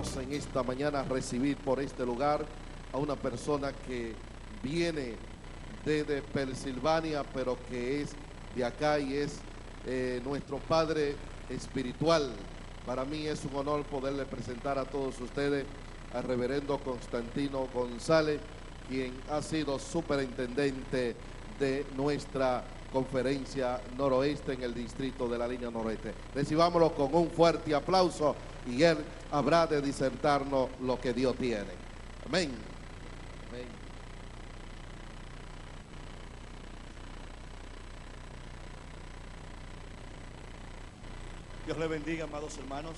vamos en esta mañana a recibir por este lugar a una persona que viene desde Pensilvania, pero que es de acá y es nuestro padre espiritual. Para mí es un honor poderle presentar a todos ustedes al reverendo Constantino González, quien ha sido superintendente de nuestra conferencia noroeste en el distrito de la línea noroeste. Recibámoslo con un fuerte aplauso y él habrá de disertarnos lo que Dios tiene. Amén. Amén. Dios le bendiga, amados hermanos.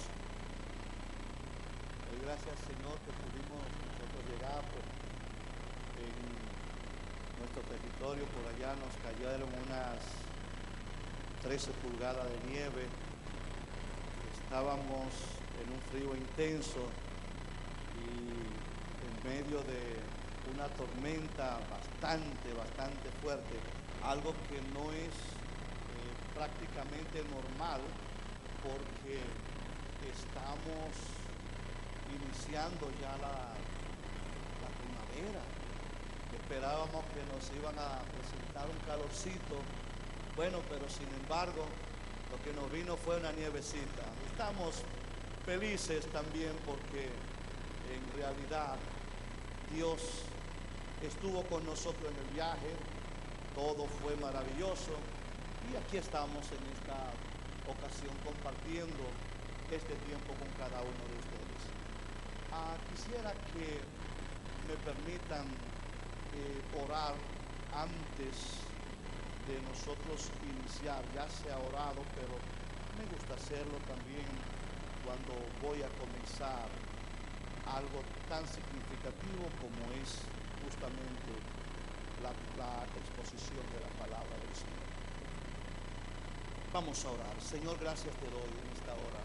Doy gracias, Señor, que pudimos nosotros llegar en nuestro territorio. Por allá nos cayeron unas 13 pulgadas de nieve. Estábamos en un frío intenso y en medio de una tormenta bastante fuerte, algo que no es prácticamente normal, porque estamos iniciando ya la primavera. Esperábamos que nos iban a presentar un calorcito, bueno, pero sin embargo lo que nos vino fue una nievecita. Estamos felices también porque en realidad Dios estuvo con nosotros en el viaje, todo fue maravilloso y aquí estamos en esta ocasión compartiendo este tiempo con cada uno de ustedes. Quisiera que me permitan orar antes de nosotros iniciar. Ya se ha orado, pero me gusta hacerlo también cuando voy a comenzar algo tan significativo como es justamente la exposición de la palabra del Señor. Vamos a orar. Señor, gracias te doy en esta hora,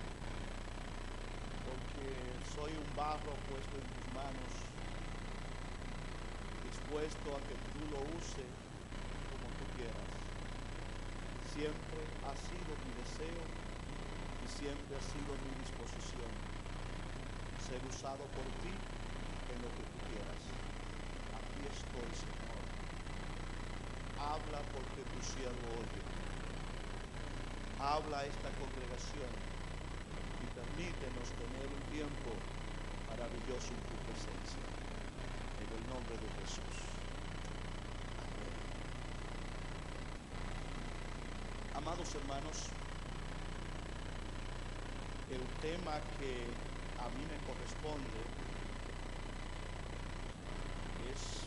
porque soy un barro puesto en tus manos, dispuesto a que tú lo uses como tú quieras. Siempre ha sido mi deseo y siempre ha sido mi disposición ser usado por ti en lo que tú quieras. Aquí estoy, Señor. Habla porque tu siervo oye. Habla a esta congregación y permítenos tener un tiempo maravilloso en tu presencia. En el nombre de Jesús. Amén. Amados hermanos, el tema que a mí me corresponde es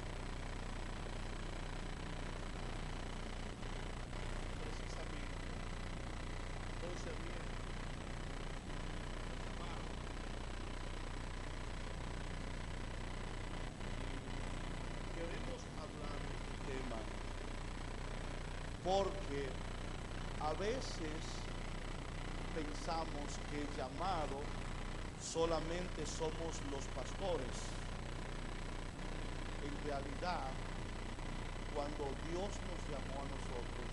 porque a veces pensamos que el llamado solamente somos los pastores. En realidad, cuando Dios nos llamó a nosotros,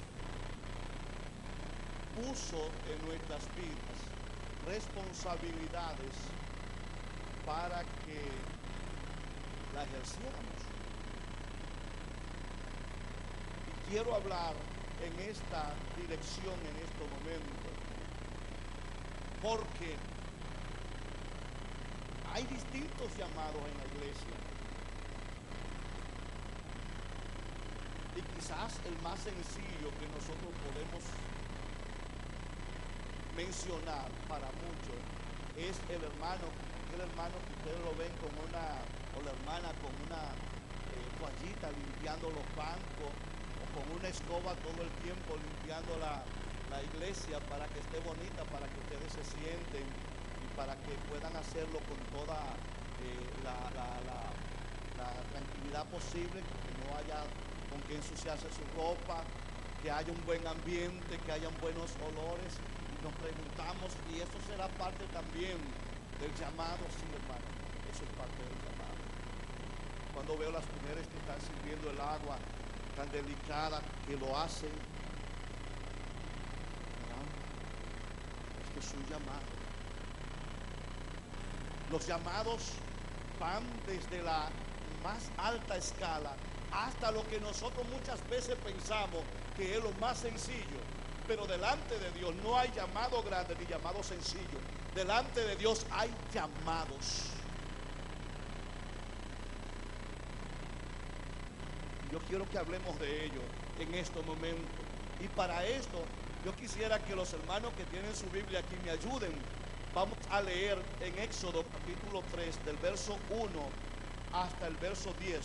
puso en nuestras vidas responsabilidades para que la ejerciéramos. Y quiero hablar en esta dirección en este momento, porque hay distintos llamados en la iglesia y quizás el más sencillo que nosotros podemos mencionar para muchos es el hermano que ustedes lo ven con una, o la hermana con una toallita limpiando los bancos, con una escoba todo el tiempo limpiando la iglesia para que esté bonita, para que ustedes se sienten y para que puedan hacerlo con toda la tranquilidad posible, que no haya con que ensuciarse su ropa, que haya un buen ambiente, que hayan buenos olores. Y nos preguntamos, ¿y eso será parte también del llamado? Sí, hermano, eso es parte del llamado. Cuando veo las mujeres que están sirviendo el agua tan delicada que lo hacen, es que es un llamado. Los llamados van desde la más alta escala hasta lo que nosotros muchas veces pensamos que es lo más sencillo. Pero delante de Dios no hay llamado grande ni llamado sencillo. Delante de Dios hay llamados. Yo quiero que hablemos de ello en este momento. Y para esto, yo quisiera que los hermanos que tienen su Biblia aquí me ayuden. Vamos a leer en Éxodo capítulo 3, del verso 1 hasta el verso 10.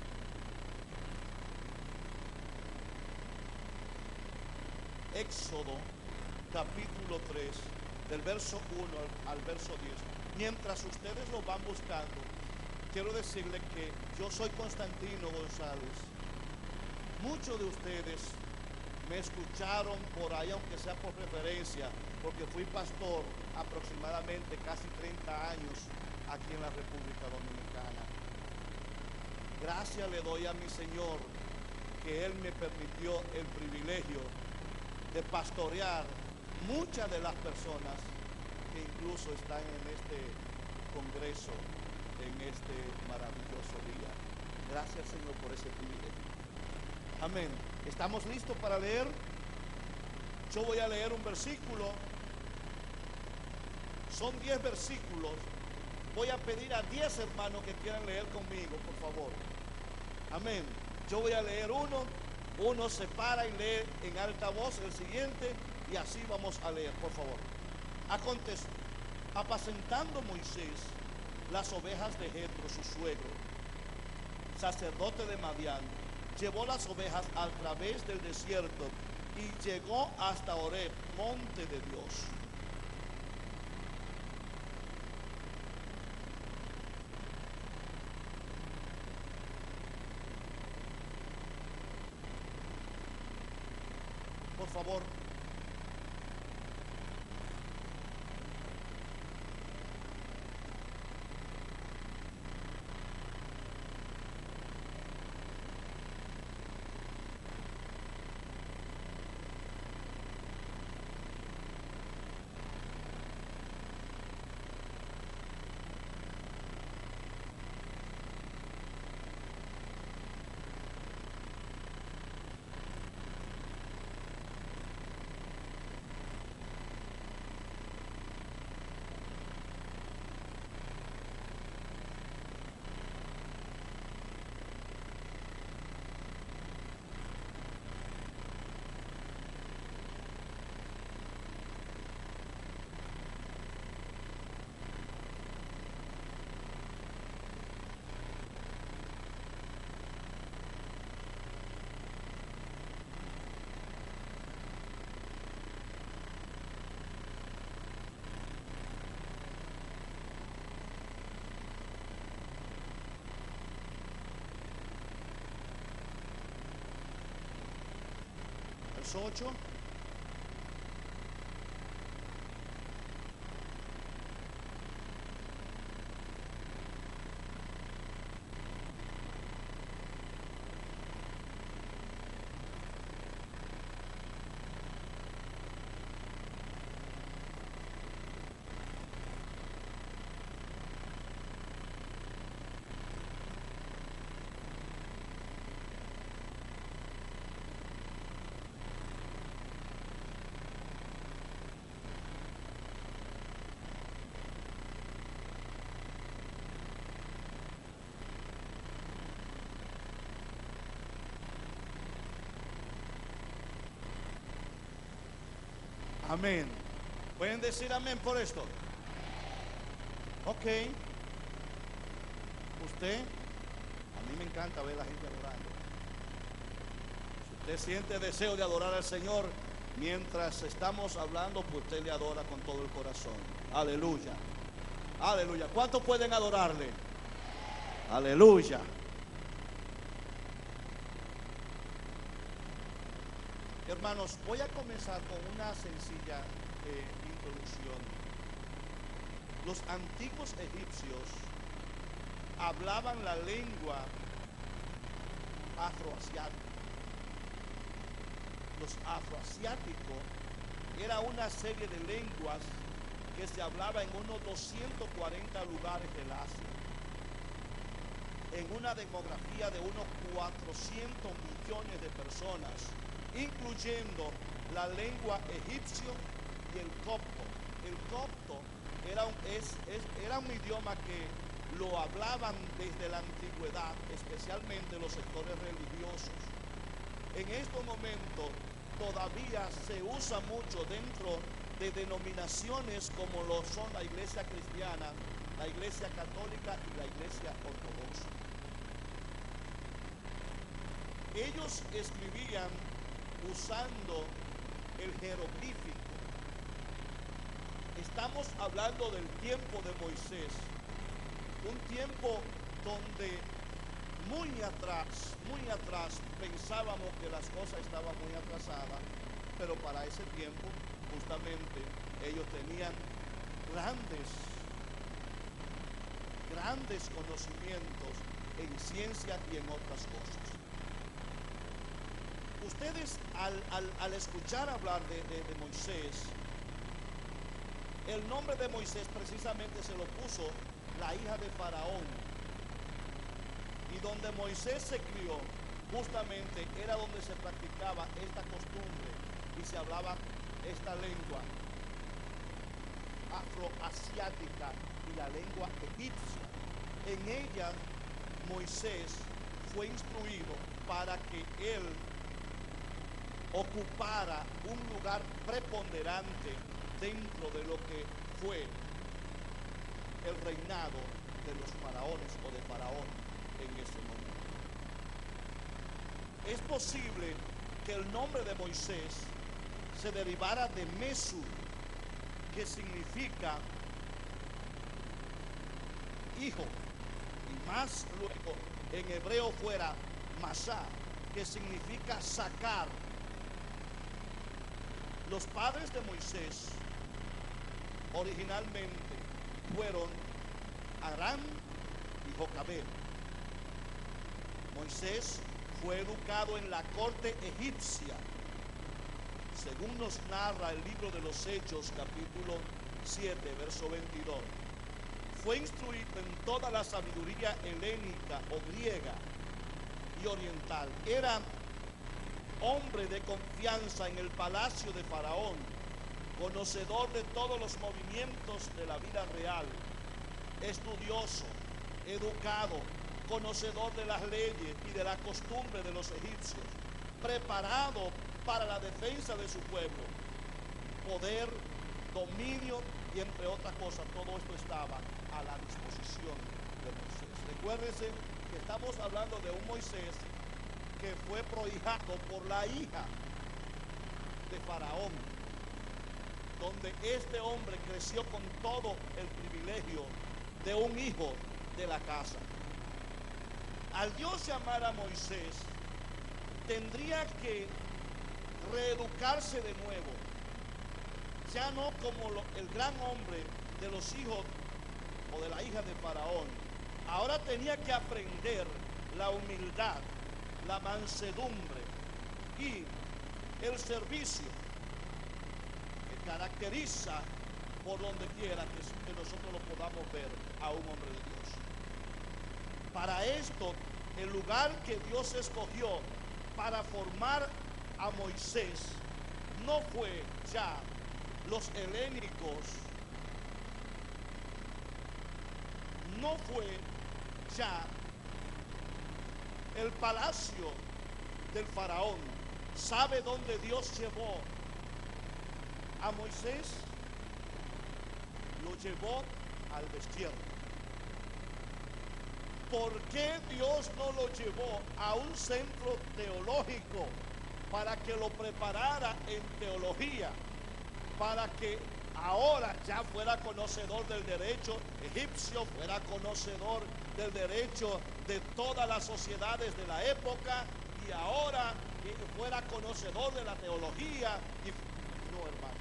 Éxodo capítulo 3, del verso 1 al verso 10. Mientras ustedes lo van buscando, quiero decirles que yo soy Constantino González. Muchos de ustedes me escucharon por ahí, aunque sea por referencia, porque fui pastor aproximadamente casi 30 años aquí en la República Dominicana. Gracias le doy a mi Señor que Él me permitió el privilegio de pastorear muchas de las personas que incluso están en este congreso, en este maravilloso día. Gracias, Señor, por ese privilegio. Amén. ¿Estamos listos para leer? Yo voy a leer un versículo. Son 10 versículos. Voy a pedir a 10 hermanos que quieran leer conmigo, por favor. Amén. Yo voy a leer uno se para y lee en alta voz el siguiente, y así vamos a leer, por favor. Aconteció, apacentando Moisés las ovejas de Jetro, su suegro, sacerdote de Madián, llevó las ovejas a través del desierto y llegó hasta Horeb, monte de Dios. Por favor. Verso 8. Amén. ¿Pueden decir amén por esto? Ok. Usted, a mí me encanta ver a la gente adorando. Si usted siente deseo de adorar al Señor mientras estamos hablando, pues usted le adora con todo el corazón. Aleluya. Aleluya. ¿Cuántos pueden adorarle? Aleluya. Hermanos, voy a comenzar con una sencilla introducción. Los antiguos egipcios hablaban la lengua afroasiática. Los afroasiáticos era una serie de lenguas que se hablaba en unos 240 lugares del Asia, en una demografía de unos 400 millones de personas, incluyendo la lengua egipcio y el copto. El copto era un idioma que lo hablaban desde la antigüedad, especialmente los sectores religiosos. En estos momentos todavía se usa mucho dentro de denominaciones como lo son la iglesia cristiana, la iglesia católica y la iglesia ortodoxa. Ellos escribían usando el jeroglífico. Estamos hablando del tiempo de Moisés, un tiempo donde muy atrás pensábamos que las cosas estaban muy atrasadas, pero para ese tiempo justamente ellos tenían grandes conocimientos en ciencia y en otras cosas. Ustedes al escuchar hablar de Moisés, el nombre de Moisés precisamente se lo puso la hija de Faraón. Y donde Moisés se crió, justamente era donde se practicaba esta costumbre y se hablaba esta lengua afroasiática y la lengua egipcia. En ella Moisés fue instruido para que él ocupara un lugar preponderante dentro de lo que fue el reinado de los faraones o de Faraón en ese momento. Es posible que el nombre de Moisés se derivara de Mesur, que significa hijo, y más luego en hebreo fuera Masá, que significa sacar. Los padres de Moisés originalmente fueron Aram y Jocabed. Moisés fue educado en la corte egipcia, según nos narra el libro de los Hechos, capítulo 7, verso 22. Fue instruido en toda la sabiduría helénica o griega y oriental. Era hombre de confianza en el palacio de Faraón, conocedor de todos los movimientos de la vida real, estudioso, educado, conocedor de las leyes y de la costumbre de los egipcios, preparado para la defensa de su pueblo, poder, dominio y entre otras cosas, todo esto estaba a la disposición de Moisés. Recuérdense que estamos hablando de un Moisés que fue prohijado por la hija de Faraón, donde este hombre creció con todo el privilegio de un hijo de la casa. Al Dios llamar a Moisés, tendría que reeducarse de nuevo, ya no como el gran hombre de los hijos o de la hija de Faraón. Ahora tenía que aprender la humildad, la mansedumbre y el servicio que caracteriza por donde quiera que nosotros lo podamos ver a un hombre de Dios. Para esto, el lugar que Dios escogió para formar a Moisés no fue ya los helénicos, no fue ya el palacio del faraón. ¿Sabe dónde Dios llevó a Moisés? Lo llevó al desierto. ¿Por qué Dios no lo llevó a un centro teológico para que lo preparara en teología, para que ahora ya fuera conocedor del derecho egipcio, fuera conocedor del derecho de todas las sociedades de la época y ahora fuera conocedor de la teología? No, hermano.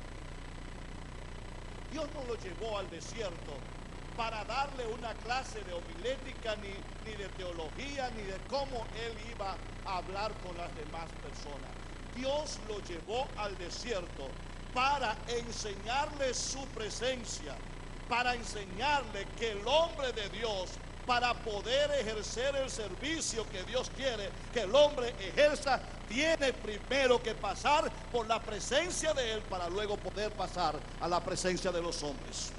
Dios no lo llevó al desierto para darle una clase de homilética, ni de teología, ni de cómo él iba a hablar con las demás personas. Dios lo llevó al desierto para enseñarle su presencia, para enseñarle que el hombre de Dios, para poder ejercer el servicio que Dios quiere que el hombre ejerza, tiene primero que pasar por la presencia de Él para luego poder pasar a la presencia de los hombres.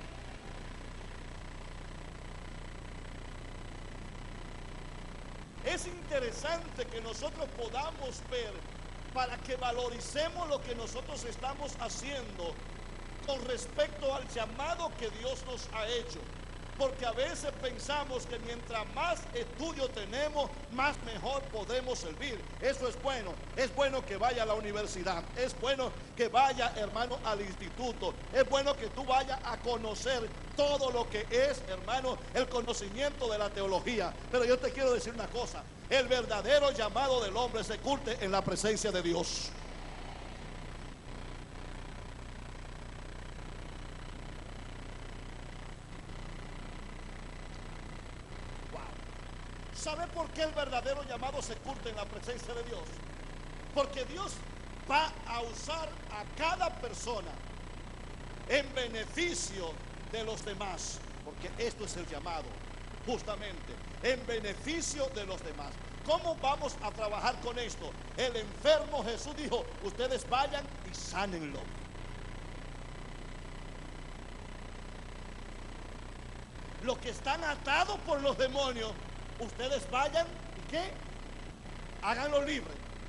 Es interesante que nosotros podamos ver, para que valoricemos lo que nosotros estamos haciendo con respecto al llamado que Dios nos ha hecho. Porque a veces pensamos que mientras más estudio tenemos, más mejor podemos servir. Eso es bueno que vaya a la universidad, es bueno que vaya, hermano, al instituto, es bueno que tú vayas a conocer todo lo que es, hermano, el conocimiento de la teología. Pero yo te quiero decir una cosa, el verdadero llamado del hombre se curte en la presencia de Dios. ¿Sabe por qué el verdadero llamado se curte en la presencia de Dios? Porque Dios va a usar a cada persona en beneficio de los demás. Porque esto es el llamado, justamente, en beneficio de los demás. ¿Cómo vamos a trabajar con esto? El enfermo, Jesús dijo, ustedes vayan y sánenlo. Los que están atados por los demonios, ustedes vayan y ¿qué? Háganlo libre.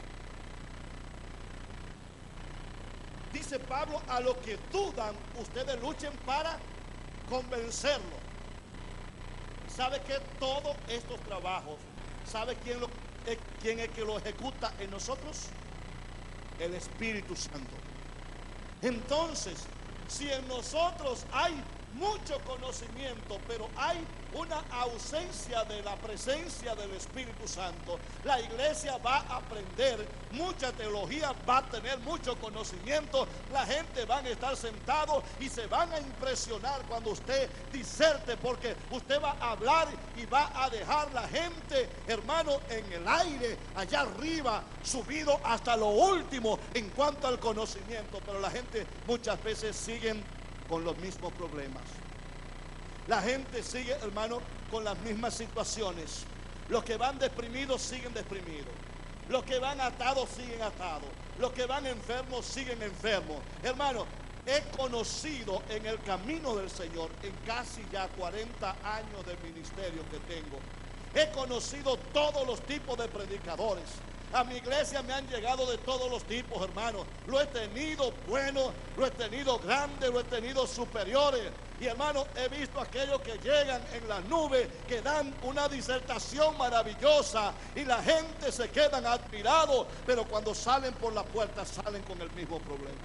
Dice Pablo, a los que dudan, ustedes luchen para convencerlo. ¿Sabe que todos estos trabajos, sabe quién es que lo ejecuta en nosotros? El Espíritu Santo. Entonces, si en nosotros hay mucho conocimiento, pero hay una ausencia de la presencia del Espíritu Santo, la iglesia va a aprender mucha teología, va a tener mucho conocimiento, la gente van a estar sentados y se van a impresionar cuando usted diserte, porque usted va a hablar y va a dejar la gente, hermano, en el aire, allá arriba, subido hasta lo último en cuanto al conocimiento. Pero la gente muchas veces siguen con los mismos problemas. La gente sigue, hermano, con las mismas situaciones. Los que van deprimidos siguen deprimidos. Los que van atados siguen atados. Los que van enfermos siguen enfermos. Hermano, he conocido en el camino del Señor, en casi ya 40 años de ministerio que tengo, he conocido todos los tipos de predicadores. A mi iglesia me han llegado de todos los tipos, hermanos. Lo he tenido bueno, lo he tenido grande, lo he tenido superiores. Y hermano, he visto aquellos que llegan en la nube, que dan una disertación maravillosa y la gente se quedan admirados, pero cuando salen por la puerta salen con el mismo problema.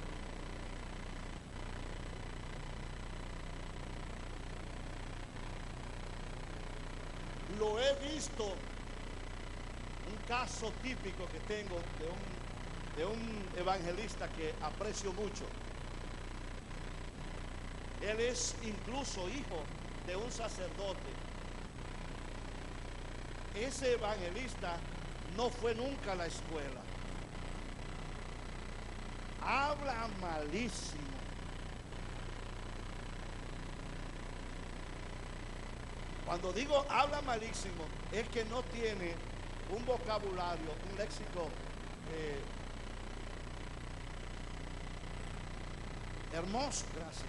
Lo he visto. Un caso típico que tengo de un evangelista que aprecio mucho. Él es incluso hijo de un sacerdote. Ese evangelista no fue nunca a la escuela. Habla malísimo. Cuando digo habla malísimo, es que no tiene un vocabulario, un léxico hermoso, gracias.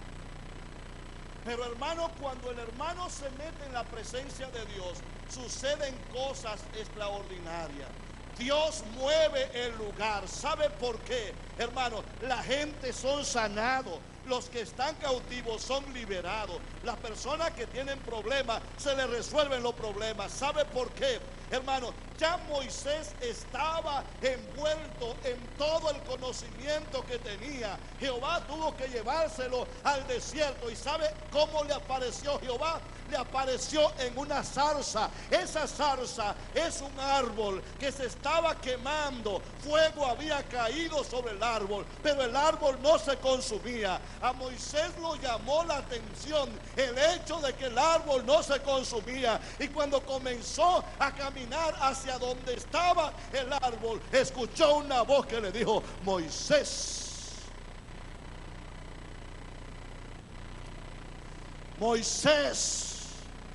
Pero hermano, cuando el hermano se mete en la presencia de Dios, suceden cosas extraordinarias. Dios mueve el lugar. ¿Sabe por qué? Hermano, la gente son sanados. Los que están cautivos son liberados. Las personas que tienen problemas, se les resuelven los problemas. ¿Sabe por qué? Hermano, ya Moisés estaba envuelto en todo el conocimiento que tenía. Jehová tuvo que llevárselo al desierto. ¿Y sabe cómo le apareció Jehová? Le apareció en una zarza. Esa zarza es un árbol que se estaba quemando. Fuego había caído sobre el árbol, pero el árbol no se consumía. A Moisés lo llamó la atención el hecho de que el árbol no se consumía. Y cuando comenzó a caminar hacia donde estaba el árbol, escuchó una voz que le dijo: Moisés, Moisés,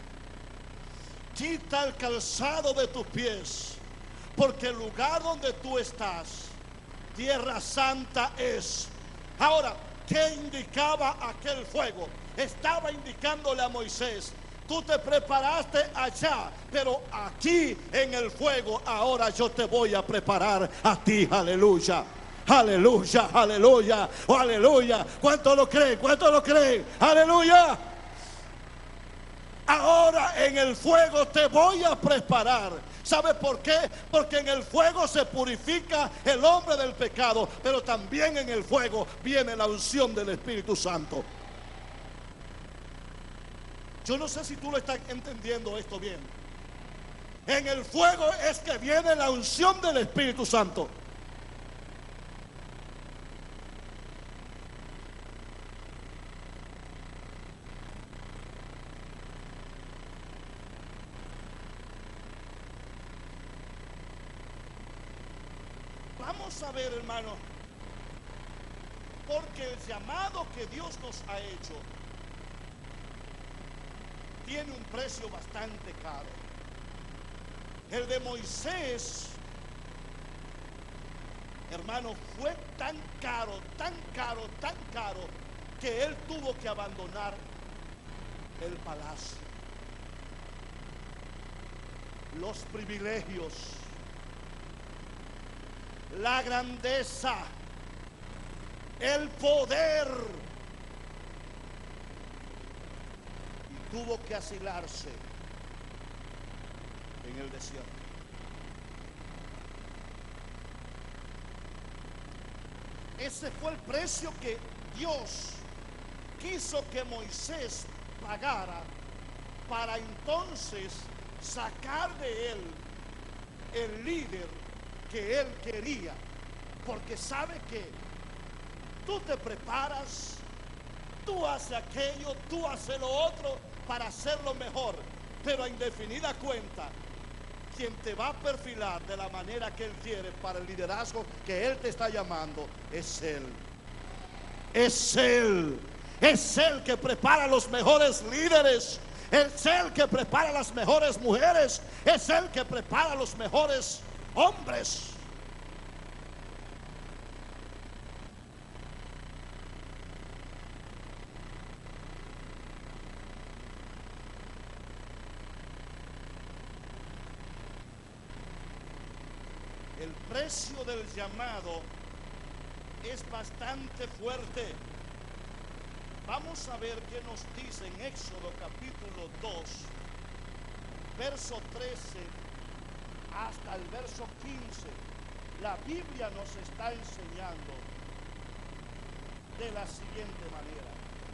quita el calzado de tus pies, porque el lugar donde tú estás, tierra santa es. Ahora, ¿qué indicaba aquel fuego? Estaba indicándole a Moisés: tú te preparaste allá, pero aquí en el fuego ahora yo te voy a preparar a ti. Aleluya, aleluya, aleluya, oh, aleluya. ¿Cuánto lo creen? ¿Cuánto lo creen? Aleluya. Ahora en el fuego te voy a preparar. ¿Sabe por qué? Porque en el fuego se purifica el hombre del pecado, pero también en el fuego viene la unción del Espíritu Santo. Yo no sé si tú lo estás entendiendo esto bien. En el fuego es que viene la unción del Espíritu Santo. Vamos a ver, hermano, porque el llamado que Dios nos ha hecho tiene un precio bastante caro. El de Moisés, hermano, fue tan caro, tan caro, tan caro, que él tuvo que abandonar el palacio, los privilegios, la grandeza, el poder, y tuvo que asilarse en el desierto. Ese fue el precio que Dios quiso que Moisés pagara para entonces sacar de él el líder que él quería. Porque sabe que tú te preparas, tú haces aquello, tú haces lo otro para hacerlo mejor, pero en definida cuenta, quien te va a perfilar de la manera que él quiere para el liderazgo que él te está llamando es él. Es él. Es él que prepara los mejores líderes. Es él que prepara las mejores mujeres. Es él que prepara los mejores hombres. El precio del llamado es bastante fuerte. Vamos a ver qué nos dice en Éxodo capítulo 2, verso 13 hasta el verso 15. La Biblia nos está enseñando de la siguiente manera.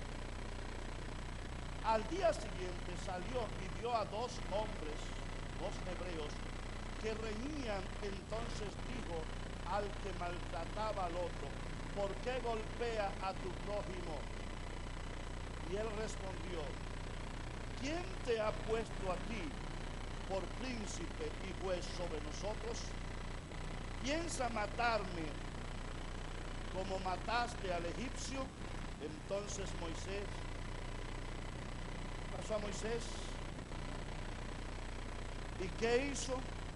Al día siguiente salió y vio a dos hombres, dos hebreos, que reñían. Entonces dijo al que maltrataba al otro: ¿por qué golpea a tu prójimo? Y él respondió: ¿quién te ha puesto a ti por príncipe y juez sobre nosotros? ¿Piensa matarme como mataste al egipcio? Entonces Moisés, pasó a Moisés, ¿y qué hizo?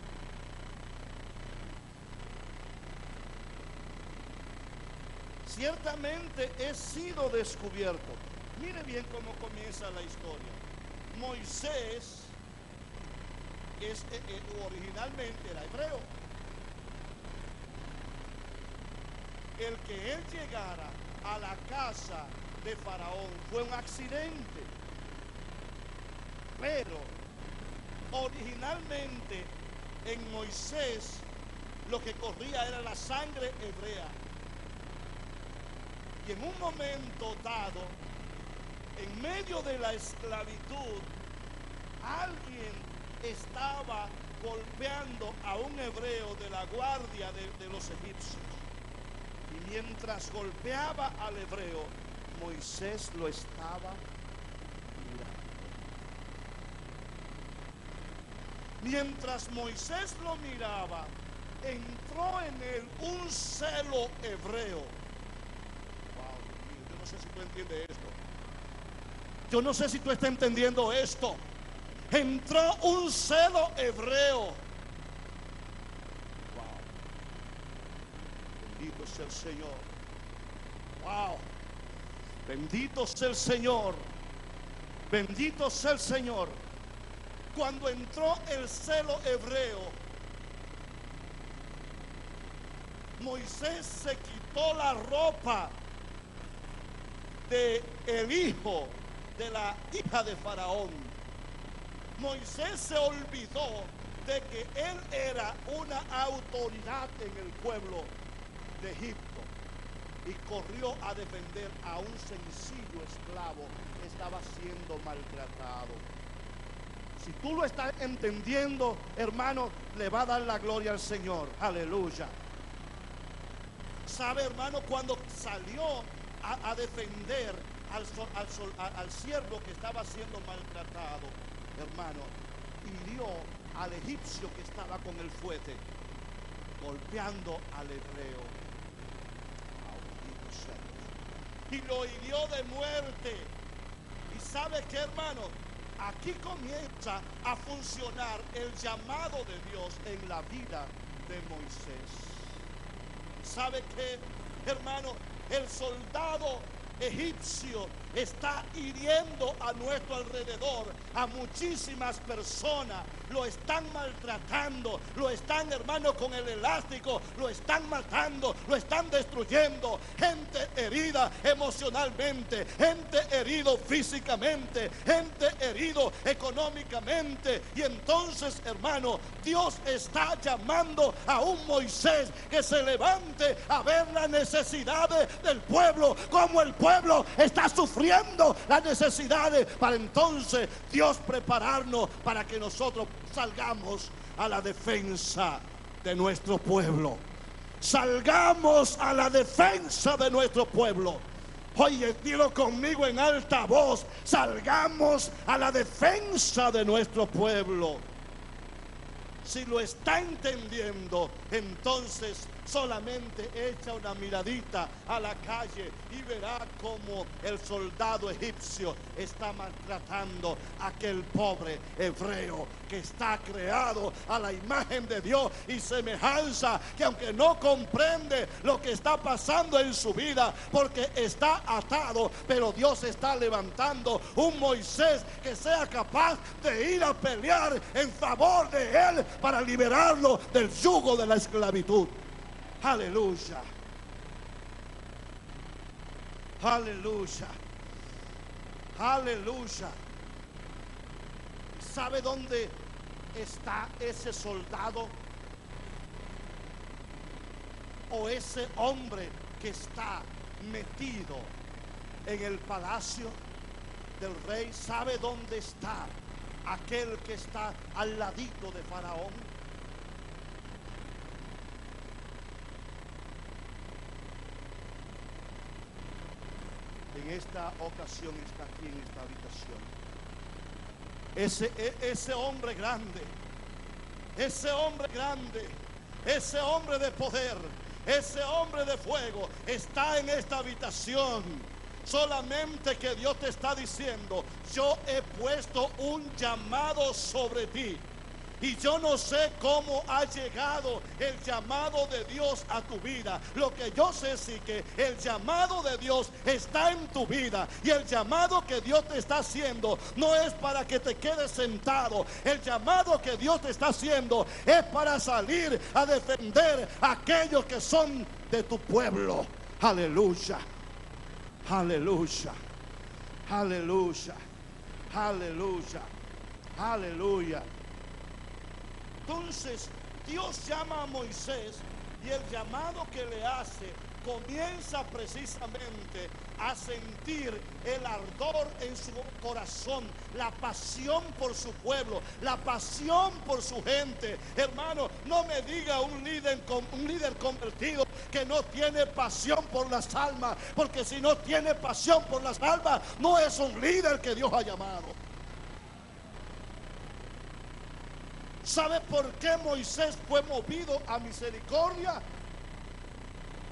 Ciertamente he sido descubierto. Mire bien cómo comienza la historia. Moisés originalmente era hebreo. El que él llegara a la casa de Faraón fue un accidente. Pero originalmente en Moisés lo que corría era la sangre hebrea. Y en un momento dado, en medio de la esclavitud, alguien estaba golpeando a un hebreo de la guardia de los egipcios. Y mientras golpeaba al hebreo, Moisés lo estaba mirando. Mientras Moisés lo miraba, entró en él un celo hebreo. Wow, Dios mío, yo no sé si tú entiendes esto. Yo no sé si tú estás entendiendo esto. Entró un celo hebreo. Wow. Bendito sea el Señor. Wow. Bendito sea el Señor. Bendito sea el Señor. Cuando entró el celo hebreo, Moisés se quitó la ropa de el hijo de la hija de Faraón. Moisés se olvidó de que él era una autoridad en el pueblo de Egipto y corrió a defender a un sencillo esclavo que estaba siendo maltratado. Si tú lo estás entendiendo, hermano, le va a dar la gloria al Señor. Aleluya. ¿Sabe, hermano? Cuando salió a defender al siervo que estaba siendo maltratado, hermano, hirió al egipcio que estaba con el fuete, golpeando al hebreo. Y lo hirió de muerte. ¿Y sabe qué, hermano? Aquí comienza a funcionar el llamado de Dios en la vida de Moisés. ¿Sabe qué, hermano? El soldado egipcio está hiriendo a nuestro alrededor a muchísimas personas. Lo están maltratando, lo están, hermano, con el elástico, lo están matando, lo están destruyendo. Gente herida emocionalmente, gente herido físicamente, gente herido económicamente. Y entonces, hermano, Dios está llamando a un Moisés que se levante a ver las necesidades del pueblo, como el pueblo está sufriendo las necesidades, para entonces Dios prepararnos para que nosotros salgamos a la defensa de nuestro pueblo. Salgamos a la defensa de nuestro pueblo. Oye, dilo conmigo en alta voz: salgamos a la defensa de nuestro pueblo. Si lo está entendiendo, entonces solamente echa una miradita a la calle y verá cómo el soldado egipcio está maltratando a aquel pobre hebreo que está creado a la imagen de Dios y semejanza, que aunque no comprende lo que está pasando en su vida porque está atado, pero Dios está levantando un Moisés que sea capaz de ir a pelear en favor de él para liberarlo del yugo de la esclavitud. Aleluya. Aleluya. Aleluya. ¿Sabe dónde está ese soldado o ese hombre que está metido en el palacio del rey? ¿Sabe dónde está aquel que está al ladito de Faraón? En esta ocasión está aquí en esta habitación. Ese hombre grande, ese hombre grande, ese hombre de poder, ese hombre de fuego está en esta habitación. Solamente que Dios te está diciendo: yo he puesto un llamado sobre ti. Y yo no sé cómo ha llegado el llamado de Dios a tu vida. Lo que yo sé sí que el llamado de Dios está en tu vida. Y el llamado que Dios te está haciendo no es para que te quedes sentado. El llamado que Dios te está haciendo es para salir a defender a aquellos que son de tu pueblo. Aleluya. Aleluya. Aleluya. Aleluya. Aleluya. Entonces Dios llama a Moisés y el llamado que le hace comienza precisamente a sentir el ardor en su corazón, la pasión por su pueblo, la pasión por su gente. Hermano, no me diga un líder convertido que no tiene pasión por las almas, porque si no tiene pasión por las almas, no es un líder que Dios ha llamado. ¿Sabe por qué Moisés fue movido a misericordia?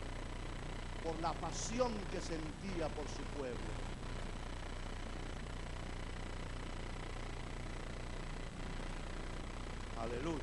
Por la pasión que sentía por su pueblo. Aleluya.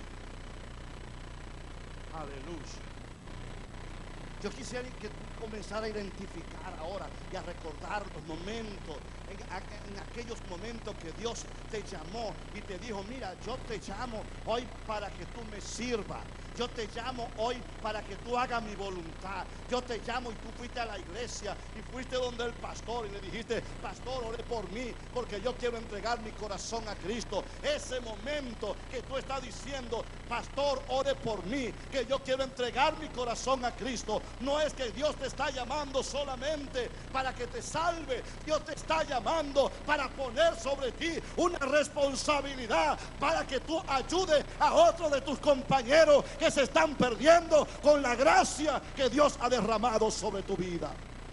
Aleluya. Yo quisiera que tú comenzara a identificar ahora y a recordar los momentos, en aquellos momentos que Dios te llamó y te dijo: mira, yo te llamo hoy para que tú me sirvas. Yo te llamo hoy para que tú hagas mi voluntad. Yo te llamo y tú fuiste a la iglesia y fuiste donde el pastor y le dijiste: pastor, ore por mí porque yo quiero entregar mi corazón a Cristo. Ese momento que tú estás diciendo: pastor, ore por mí, que yo quiero entregar mi corazón a Cristo, no es que Dios te está llamando solamente para que te salve. Dios te está llamando para poner sobre ti una responsabilidad, para que tú ayudes a otros de tus compañeros que se están perdiendo con la gracia que Dios ha derramado sobre tu vida.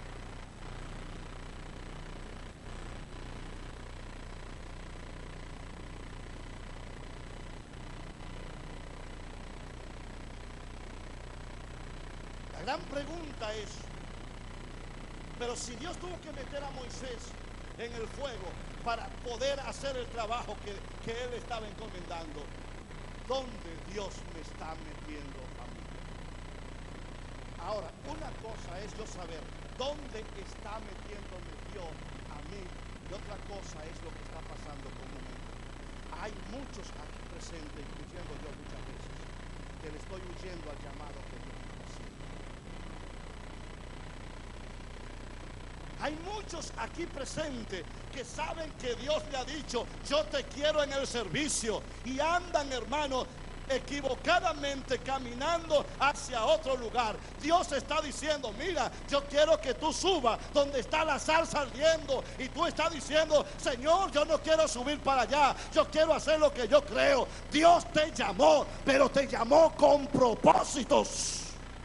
La gran pregunta es: pero si Dios tuvo que meter a Moisés en el fuego para poder hacer el trabajo que él estaba encomendando, ¿dónde Dios me está metiendo a mí? Ahora, una cosa es yo saber dónde está metiéndome Dios a mí, y otra cosa es lo que está pasando comúnmente. Hay muchos aquí presentes, incluyendo yo muchas veces, que le estoy huyendo al llamado que Dios me está haciendo. Hay muchos aquí presentes que saben que Dios le ha dicho: yo te quiero en el servicio, y andan, hermano, equivocadamente caminando hacia otro lugar. Dios está diciendo: mira, yo quiero que tú subas donde está la salsa ardiendo, y tú estás diciendo: Señor, yo no quiero subir para allá, yo quiero hacer lo que yo creo. Dios te llamó, pero te llamó con propósitos.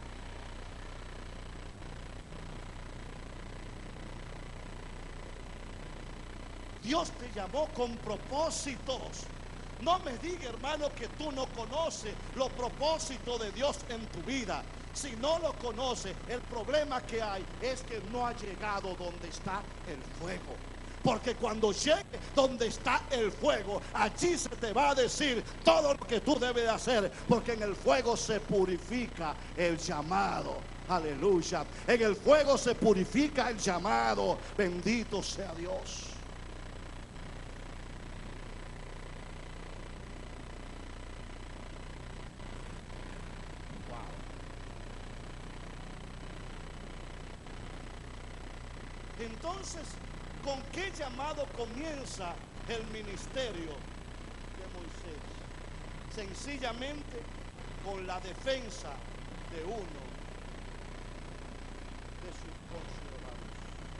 Dios te llamó con propósitos. No me diga, hermano, que tú no conoces los propósitos de Dios en tu vida. Si no lo conoces, el problema que hay es que no ha llegado donde está el fuego. Porque cuando llegue donde está el fuego, allí se te va a decir todo lo que tú debes de hacer. Porque en el fuego se purifica el llamado. Aleluya. En el fuego se purifica el llamado. Bendito sea Dios. Entonces, ¿con qué llamado comienza el ministerio de Moisés? Sencillamente con la defensa de uno de sus conciudadanos.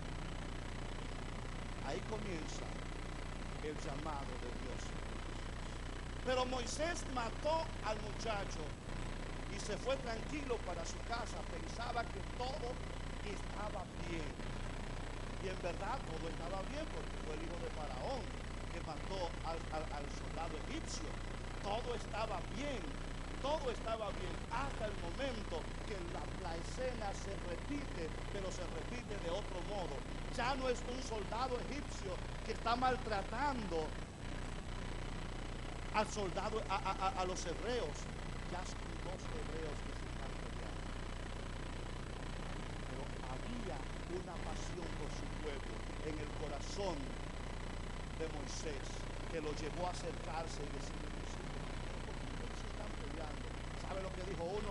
Ahí comienza el llamado de Dios. Pero Moisés mató al muchacho y se fue tranquilo para su casa. Pensaba que todo estaba bien. Y en verdad todo estaba bien, porque fue el hijo de Faraón que mató al soldado egipcio. Todo estaba bien, hasta el momento que la escena se repite, pero se repite de otro modo. Ya no es un soldado egipcio que está maltratando al soldado, a los hebreos. Ya son dos hebreos que se están peleando. Pero había una pasión por su pueblo en el corazón de Moisés, que lo llevó a acercarse y decirle: ¿por qué se están peleando? ¿Sabe lo que dijo uno?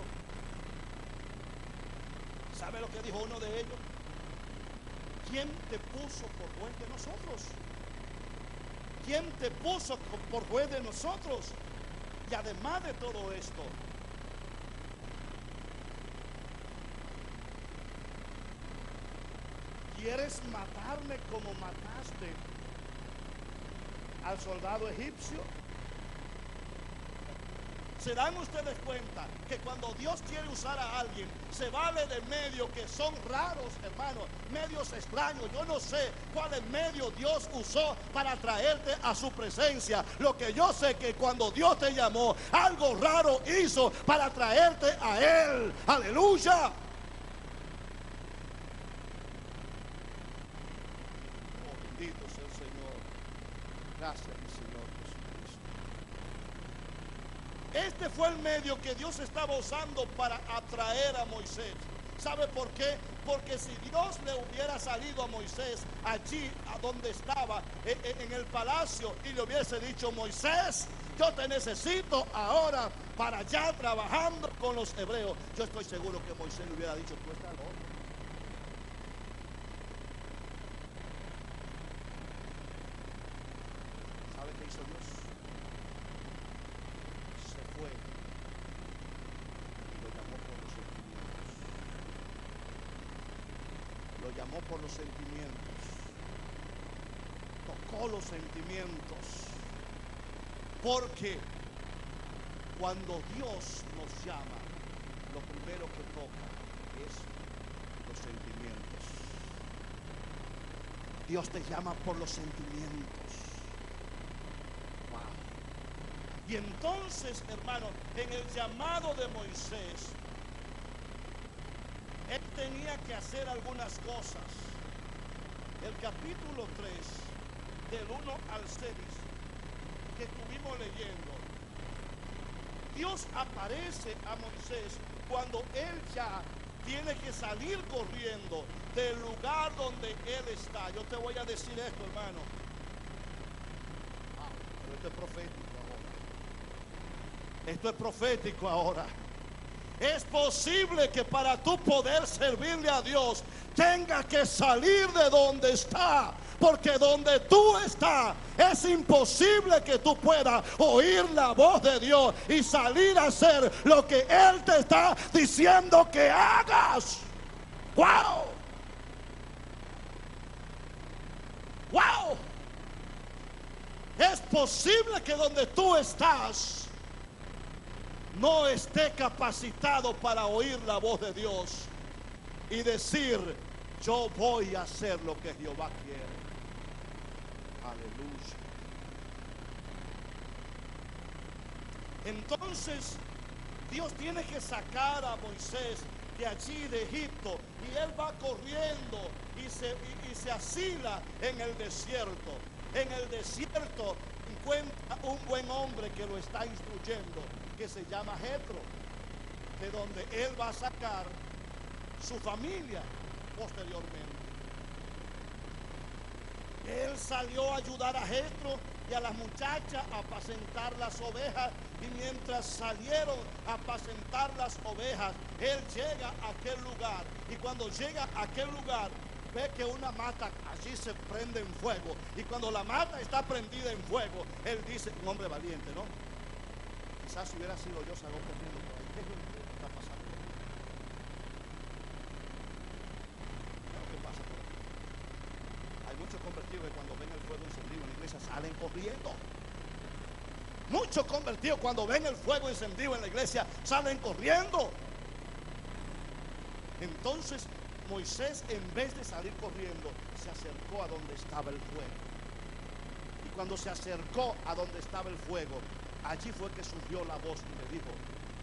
¿Sabe lo que dijo uno de ellos? ¿Quién te puso por juez de nosotros? ¿Quién te puso por juez de nosotros? Y además de todo esto, ¿quieres matarme como mataste al soldado egipcio? ¿Se dan ustedes cuenta que cuando Dios quiere usar a alguien, se vale de medios que son raros, hermanos, medios extraños? Yo no sé cuáles medios Dios usó para traerte a su presencia. Lo que yo sé que cuando Dios te llamó, algo raro hizo para traerte a Él. Aleluya. Bendito sea el Señor. Gracias, mi Señor Jesucristo. Este fue el medio que Dios estaba usando para atraer a Moisés. ¿Sabe por qué? Porque si Dios le hubiera salido a Moisés allí a donde estaba, en el palacio, y le hubiese dicho: Moisés, yo te necesito ahora para allá trabajando con los hebreos, yo estoy seguro que Moisés le hubiera dicho: tú estás loco. ¿Sabe qué hizo Dios? Se fue y lo llamó por los sentimientos. Lo llamó por los sentimientos. Tocó los sentimientos. Porque cuando Dios nos llama, lo primero que toca es los sentimientos. Dios te llama por los sentimientos. Wow. Y entonces, hermano, en el llamado de Moisés, él tenía que hacer algunas cosas. El capítulo 3, del 1 al 6, que estuvimos leyendo, Dios aparece a Moisés cuando él ya tiene que salir corriendo del lugar donde él está. Yo te voy a decir esto, hermano. Pero esto es profético ahora. Esto es profético ahora. Es posible que para tú poder servirle a Dios tengas que salir de donde está. Porque donde tú estás es imposible que tú puedas oír la voz de Dios y salir a hacer lo que Él te está diciendo que hagas. ¡Wow! ¡Wow! Es posible que donde tú estás no esté capacitado para oír la voz de Dios y decir: yo voy a hacer lo que Jehová quiere. Aleluya. Entonces Dios tiene que sacar a Moisés de allí de Egipto, y él va corriendo y se asila en el desierto. En el desierto encuentra un buen hombre que lo está instruyendo, que se llama Jetro, de donde él va a sacar su familia posteriormente. Él salió a ayudar a Jetro y a las muchachas a apacentar las ovejas, y mientras salieron a apacentar las ovejas, él llega a aquel lugar, y cuando llega a aquel lugar ve que una mata allí se prende en fuego, y cuando la mata está prendida en fuego, él dice: un hombre valiente, ¿no? Quizás si hubiera sido yo, salgo corriendo por ahí. ¿Qué está pasando? ¿Qué pasa por aquí? Hay muchos convertidos que cuando ven el fuego encendido en la iglesia salen corriendo. Muchos convertidos cuando ven el fuego encendido en la iglesia salen corriendo. Entonces Moisés, en vez de salir corriendo, se acercó a donde estaba el fuego. Y cuando se acercó a donde estaba el fuego, allí fue que surgió la voz y le dijo: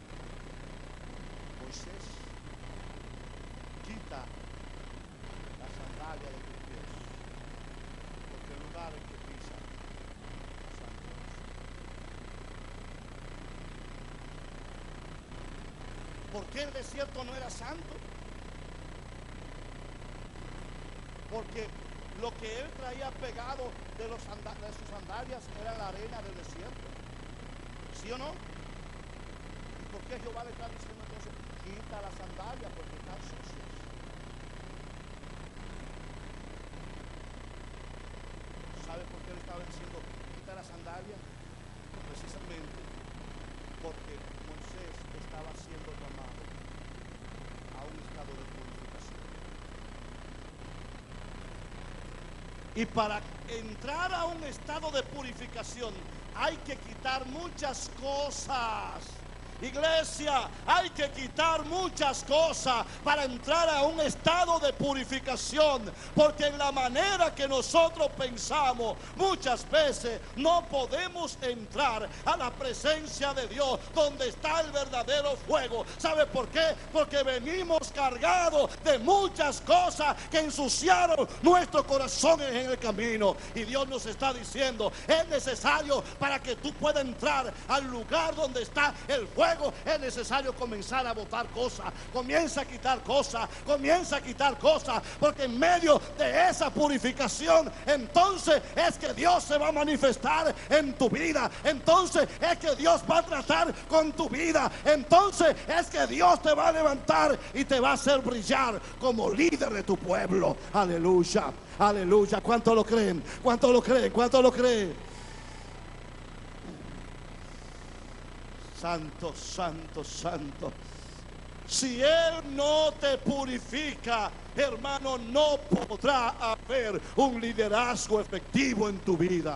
Moisés, quita la sandalia de tus pies, porque el lugar en que pisa es santo. ¿Por qué el desierto no era santo? Porque lo que él traía pegado de sus sandalias era la arena del desierto. ¿Sí o no? ¿Y por qué Jehová le está diciendo entonces: quita la sandalia, porque están sucias? ¿Sabe por qué le estaba diciendo quita la sandalia? Precisamente porque Moisés estaba siendo llamado a un estado de purificación. Y para entrar a un estado de purificación hay que quitar muchas cosas. Iglesia, hay que quitar muchas cosas para entrar a un estado de purificación, porque en la manera que nosotros pensamos muchas veces no podemos entrar a la presencia de Dios, donde está el verdadero fuego. ¿Sabe por qué? Porque venimos cargados de muchas cosas que ensuciaron nuestro corazón en el camino, y Dios nos está diciendo: es necesario, para que tú puedas entrar al lugar donde está el fuego, es necesario comenzar a botar cosas. Comienza a quitar cosas, comienza a quitar cosas, porque en medio de esa purificación, entonces es que Dios se va a manifestar en tu vida. Entonces es que Dios va a tratar con tu vida. Entonces es que Dios te va a levantar y te va a hacer brillar como líder de tu pueblo. Aleluya, aleluya. ¿Cuánto lo creen? ¿Cuánto lo creen? ¿Cuánto lo creen? Santo, santo, santo. Si Él no te purifica, hermano, no podrá haber un liderazgo efectivo en tu vida.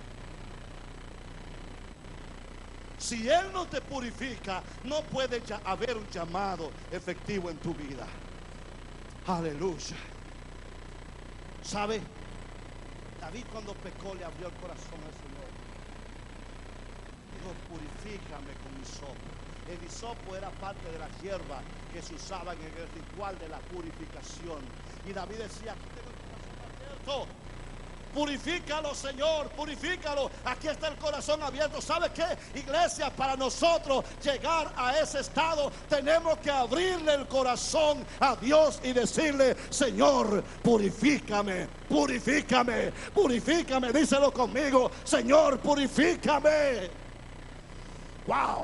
Si Él no te purifica, no puede haber un llamado efectivo en tu vida. Aleluya. ¿Sabe? David, cuando pecó, le abrió el corazón al Señor. Dijo: purifícame con hisopo. El hisopo era parte de la hierba que se usaba en el ritual de la purificación. Y David decía: aquí tengo el corazón abierto. Purifícalo, Señor, purifícalo. Aquí está el corazón abierto. ¿Sabe qué, iglesia? Para nosotros llegar a ese estado, tenemos que abrirle el corazón a Dios y decirle: Señor, purifícame, purifícame, purifícame. Díselo conmigo: Señor, purifícame. Wow.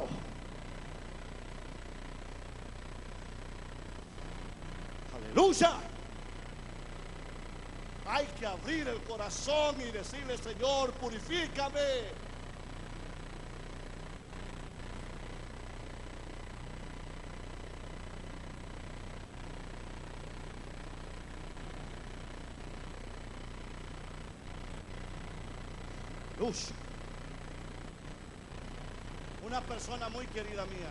Aleluya. Hay que abrir el corazón y decirle: Señor, purifícame. Luz. Una persona muy querida mía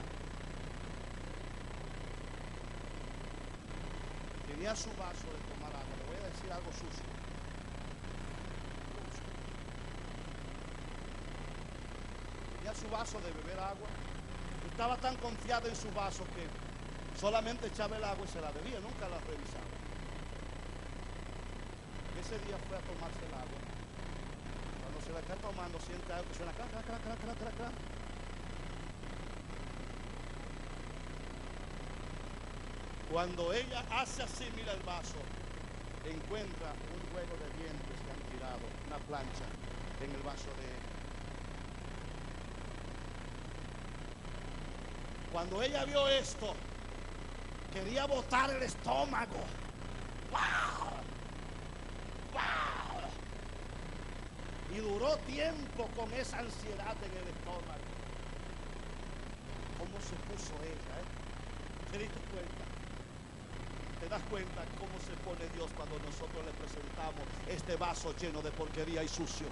tenía su vaso de tomar agua. Le voy a decir algo sucio. Tenía su vaso de beber agua. Estaba tan confiada en su vaso que solamente echaba el agua y se la bebía, nunca la revisaba. Ese día fue a tomarse el agua. Cuando se la está tomando, siente algo que suena crac, crac, crac, crac, crac, crac, crac. Cuando ella hace así, mira el vaso, encuentra un juego de dientes que han tirado, una plancha en el vaso de ella. Cuando ella vio esto, quería botar el estómago. ¡Wow! ¡Wow! Y duró tiempo con esa ansiedad en el estómago. ¿Cómo se puso ella? ¿Te diste cuenta? ¿Te das cuenta cómo se pone Dios cuando nosotros le presentamos este vaso lleno de porquería y sucio?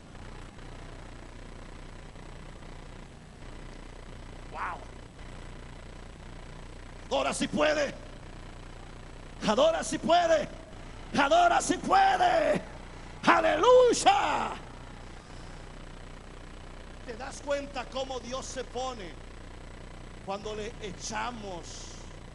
¡Wow! Adora si puede. Adora si puede. Adora si puede. ¡Aleluya! ¿Te das cuenta cómo Dios se pone cuando le echamos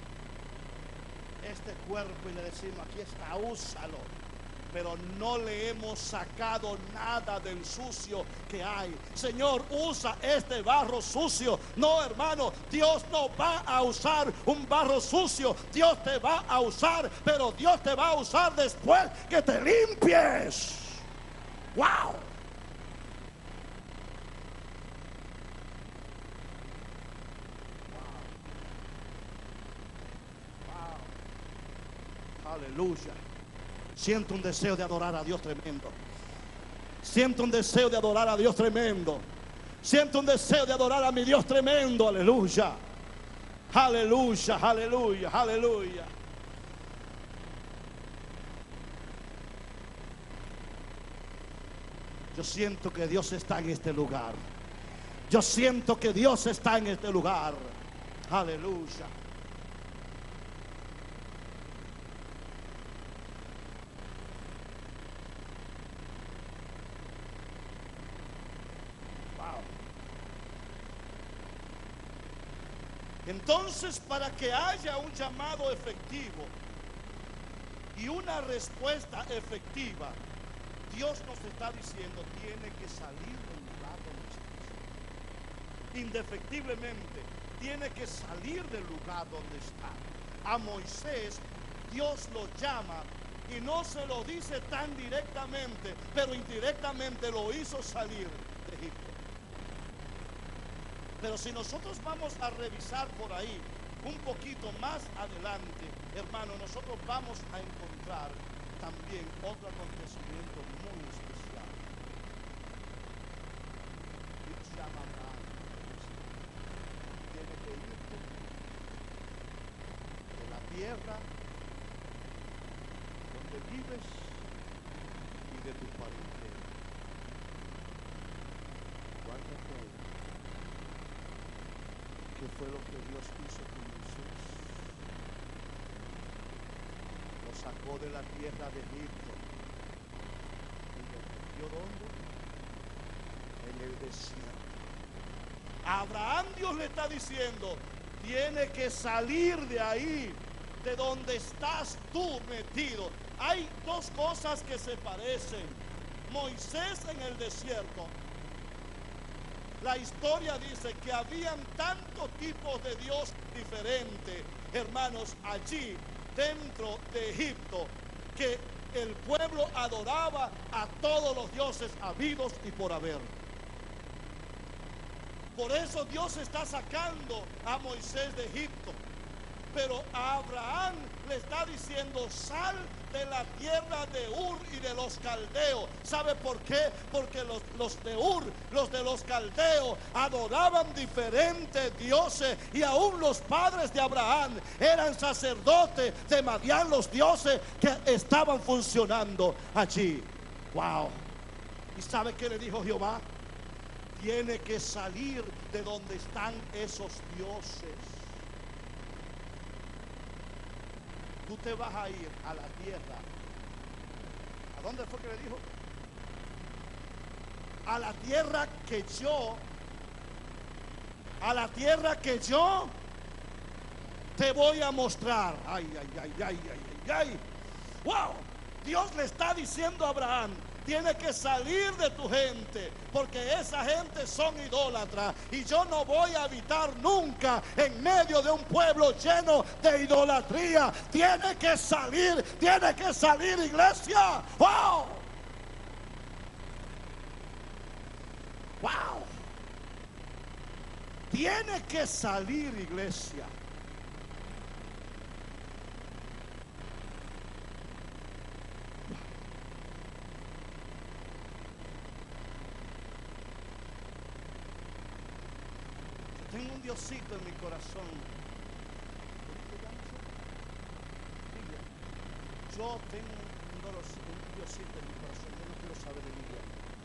este cuerpo y le decimos: aquí está, úsalo? Pero no le hemos sacado nada del sucio que hay. Señor, usa este barro sucio. No, hermano, Dios no va a usar un barro sucio. Dios te va a usar, pero Dios te va a usar después que te limpies. ¡Wow! Aleluya. Siento un deseo de adorar a Dios tremendo. Siento un deseo de adorar a Dios tremendo. Siento un deseo de adorar a mi Dios tremendo. Aleluya. Aleluya, aleluya, aleluya. Yo siento que Dios está en este lugar. Yo siento que Dios está en este lugar. Aleluya. Wow. Entonces, para que haya un llamado efectivo y una respuesta efectiva, Dios nos está diciendo, tiene que salir del lugar donde está. Indefectiblemente, tiene que salir del lugar donde está. A Moisés, Dios lo llama y no se lo dice tan directamente, pero indirectamente lo hizo salir de Egipto. Pero si nosotros vamos a revisar por ahí un poquito más adelante, hermano, nosotros vamos a encontrar también otro acontecimiento muy especial. Dios llama a Abraham, tiene que irte de la tierra donde vives y de tu parentela. Guárdate ahí. ¿Qué fue lo que Dios hizo con Moisés? Lo sacó de la tierra de Egipto. ¿Y lo metió dónde? En el desierto. A Abraham Dios le está diciendo, tiene que salir de ahí, de donde estás tú metido. Hay dos cosas que se parecen. Moisés en el desierto. La historia dice que habían tantos tipos de Dios diferentes, hermanos, allí dentro de Egipto, que el pueblo adoraba a todos los dioses habidos y por haber. Por eso Dios está sacando a Moisés de Egipto. Pero a Abraham le está diciendo, sal de la tierra de Ur y de los caldeos. ¿Sabe por qué? Porque los de Ur, los de los caldeos, adoraban diferentes dioses. Y aún los padres de Abraham eran sacerdotes de Madián, los dioses que estaban funcionando allí. Wow. ¿Y sabe qué le dijo Jehová? Tiene que salir de donde están esos dioses. Tú te vas a ir a la tierra. ¿A dónde fue que le dijo? A la tierra que yo te voy a mostrar. Ay, ay, ay, ay, ay, ay, ay. Wow. Dios le está diciendo a Abraham, tienes que salir de tu gente, porque esa gente son idólatras y yo no voy a habitar nunca en medio de un pueblo lleno de idolatría. Tiene que salir, iglesia. ¡Wow! ¡Wow! Tiene que salir, iglesia. Tengo un Diosito en mi corazón. Yo tengo un Diosito en mi corazón. Yo no quiero saber de Biblia.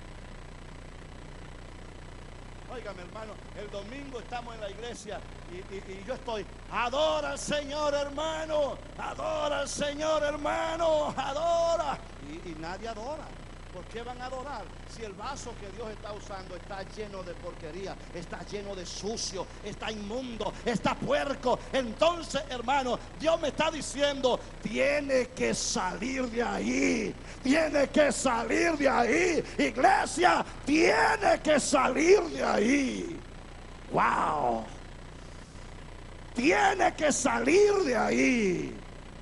Óigame, hermano, el domingo estamos en la iglesia y yo estoy, adora al Señor, hermano, adora al Señor, hermano, adora. Y nadie adora. ¿Por qué van a adorar? Si el vaso que Dios está usando está lleno de porquería, está lleno de sucio, está inmundo, está puerco. Entonces, hermano, Dios me está diciendo, tiene que salir de ahí. Tiene que salir de ahí. Iglesia, tiene que salir de ahí. Wow. Tiene que salir de ahí.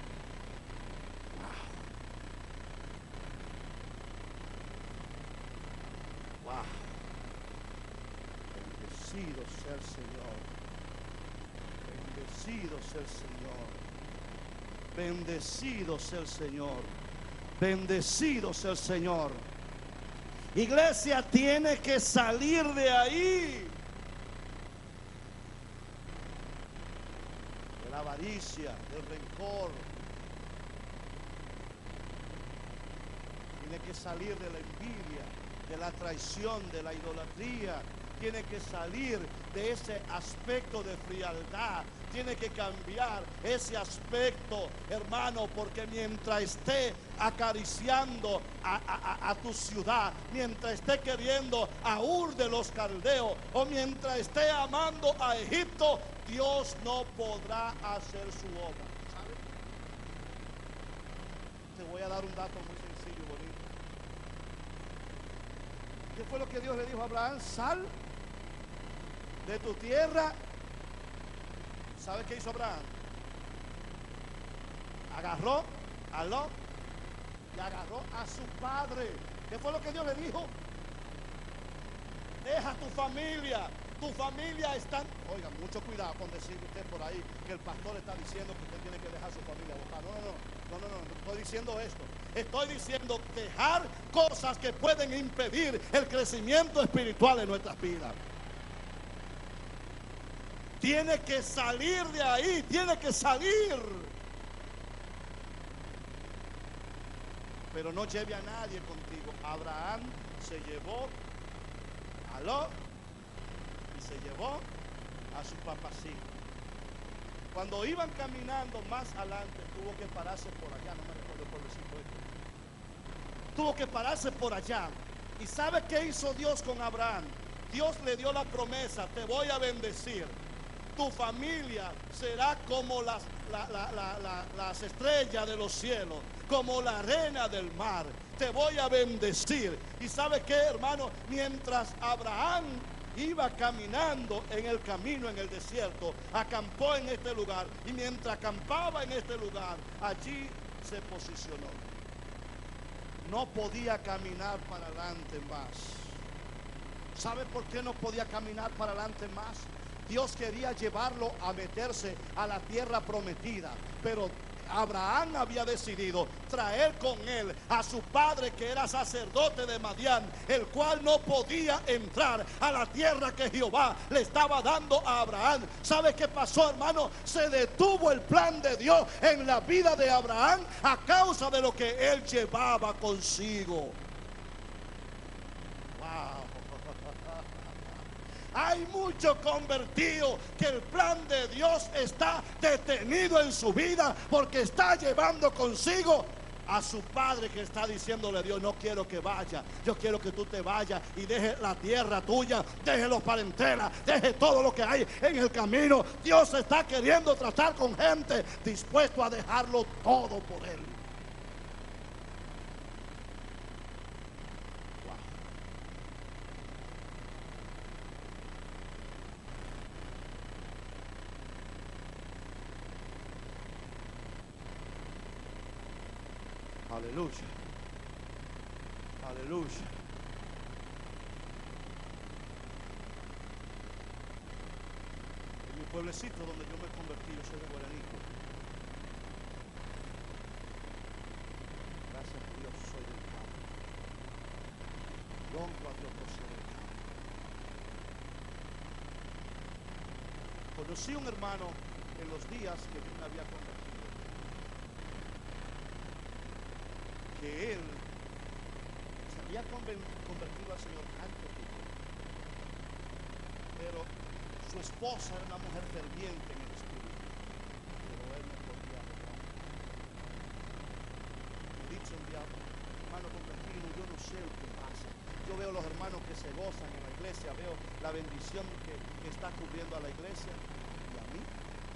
Bendecido sea el Señor. Bendecido sea el Señor. Bendecido sea el Señor. Bendecido sea el Señor. Iglesia, tiene que salir de ahí. De la avaricia, del rencor. Tiene que salir de la envidia, de la traición, de la idolatría. tiene que salir de ese aspecto de frialdad. Tiene que cambiar ese aspecto, hermano, porque mientras esté acariciando a tu ciudad, mientras esté queriendo a Ur de los Caldeos, o mientras esté amando a Egipto, Dios no podrá hacer su obra. ¿Sabes? Te voy a dar un dato muy sencillo y bonito. ¿Qué fue lo que Dios le dijo a Abraham? Sal de tu tierra. ¿Sabe qué hizo Abraham? Agarró a Lot y agarró a su padre. ¿Qué fue lo que Dios le dijo? Deja tu familia. Tu familia está... Oiga, mucho cuidado con decir usted por ahí que el pastor está diciendo que usted tiene que dejar su familia votar. No estoy diciendo esto. Estoy diciendo dejar cosas que pueden impedir el crecimiento espiritual en nuestras vidas. Tiene que salir de ahí, tiene que salir. Pero no lleve a nadie contigo. Abraham se llevó a Lot y se llevó a su papacito. Cuando iban caminando más adelante, tuvo que pararse por allá, no me recuerdo el pueblecito este. Tuvo que pararse por allá. ¿Y sabe qué hizo Dios con Abraham? Dios le dio la promesa: te voy a bendecir. Tu familia será como las estrellas de los cielos, como la arena del mar. Te voy a bendecir. ¿Y sabe qué, hermano? Mientras Abraham iba caminando en el camino, en el desierto, acampó en este lugar. Y mientras acampaba en este lugar, allí se posicionó. No podía caminar para adelante más. ¿Sabe por qué no podía caminar para adelante más? Dios quería llevarlo a meterse a la tierra prometida, pero Abraham había decidido traer con él a su padre, que era sacerdote de Madián, el cual no podía entrar a la tierra que Jehová le estaba dando a Abraham. ¿Sabe qué pasó, hermano? Se detuvo el plan de Dios en la vida de Abraham a causa de lo que él llevaba consigo. Wow. Hay muchos convertidos que el plan de Dios está detenido en su vida porque está llevando consigo a su padre, que está diciéndole a Dios: no quiero que vaya, yo quiero que tú te vayas y deje la tierra tuya, deje los parentelas, deje todo lo que hay en el camino. Dios está queriendo tratar con gente dispuesto a dejarlo todo por él. Aleluya, aleluya. En mi pueblecito donde yo me convertí, yo soy de Guaranico. Gracias a Dios soy del campo. Y honro a Dios por ser del campo. Conocí un hermano en los días que yo me había convertido, que él se había convertido al Señor antes que yo, pero su esposa era una mujer ferviente en el espíritu, pero él no podía hablar. Me dice un día: hermano convertido, yo no sé lo que pasa. Yo veo los hermanos que se gozan en la iglesia, veo la bendición que está cubriendo a la iglesia, y a mí.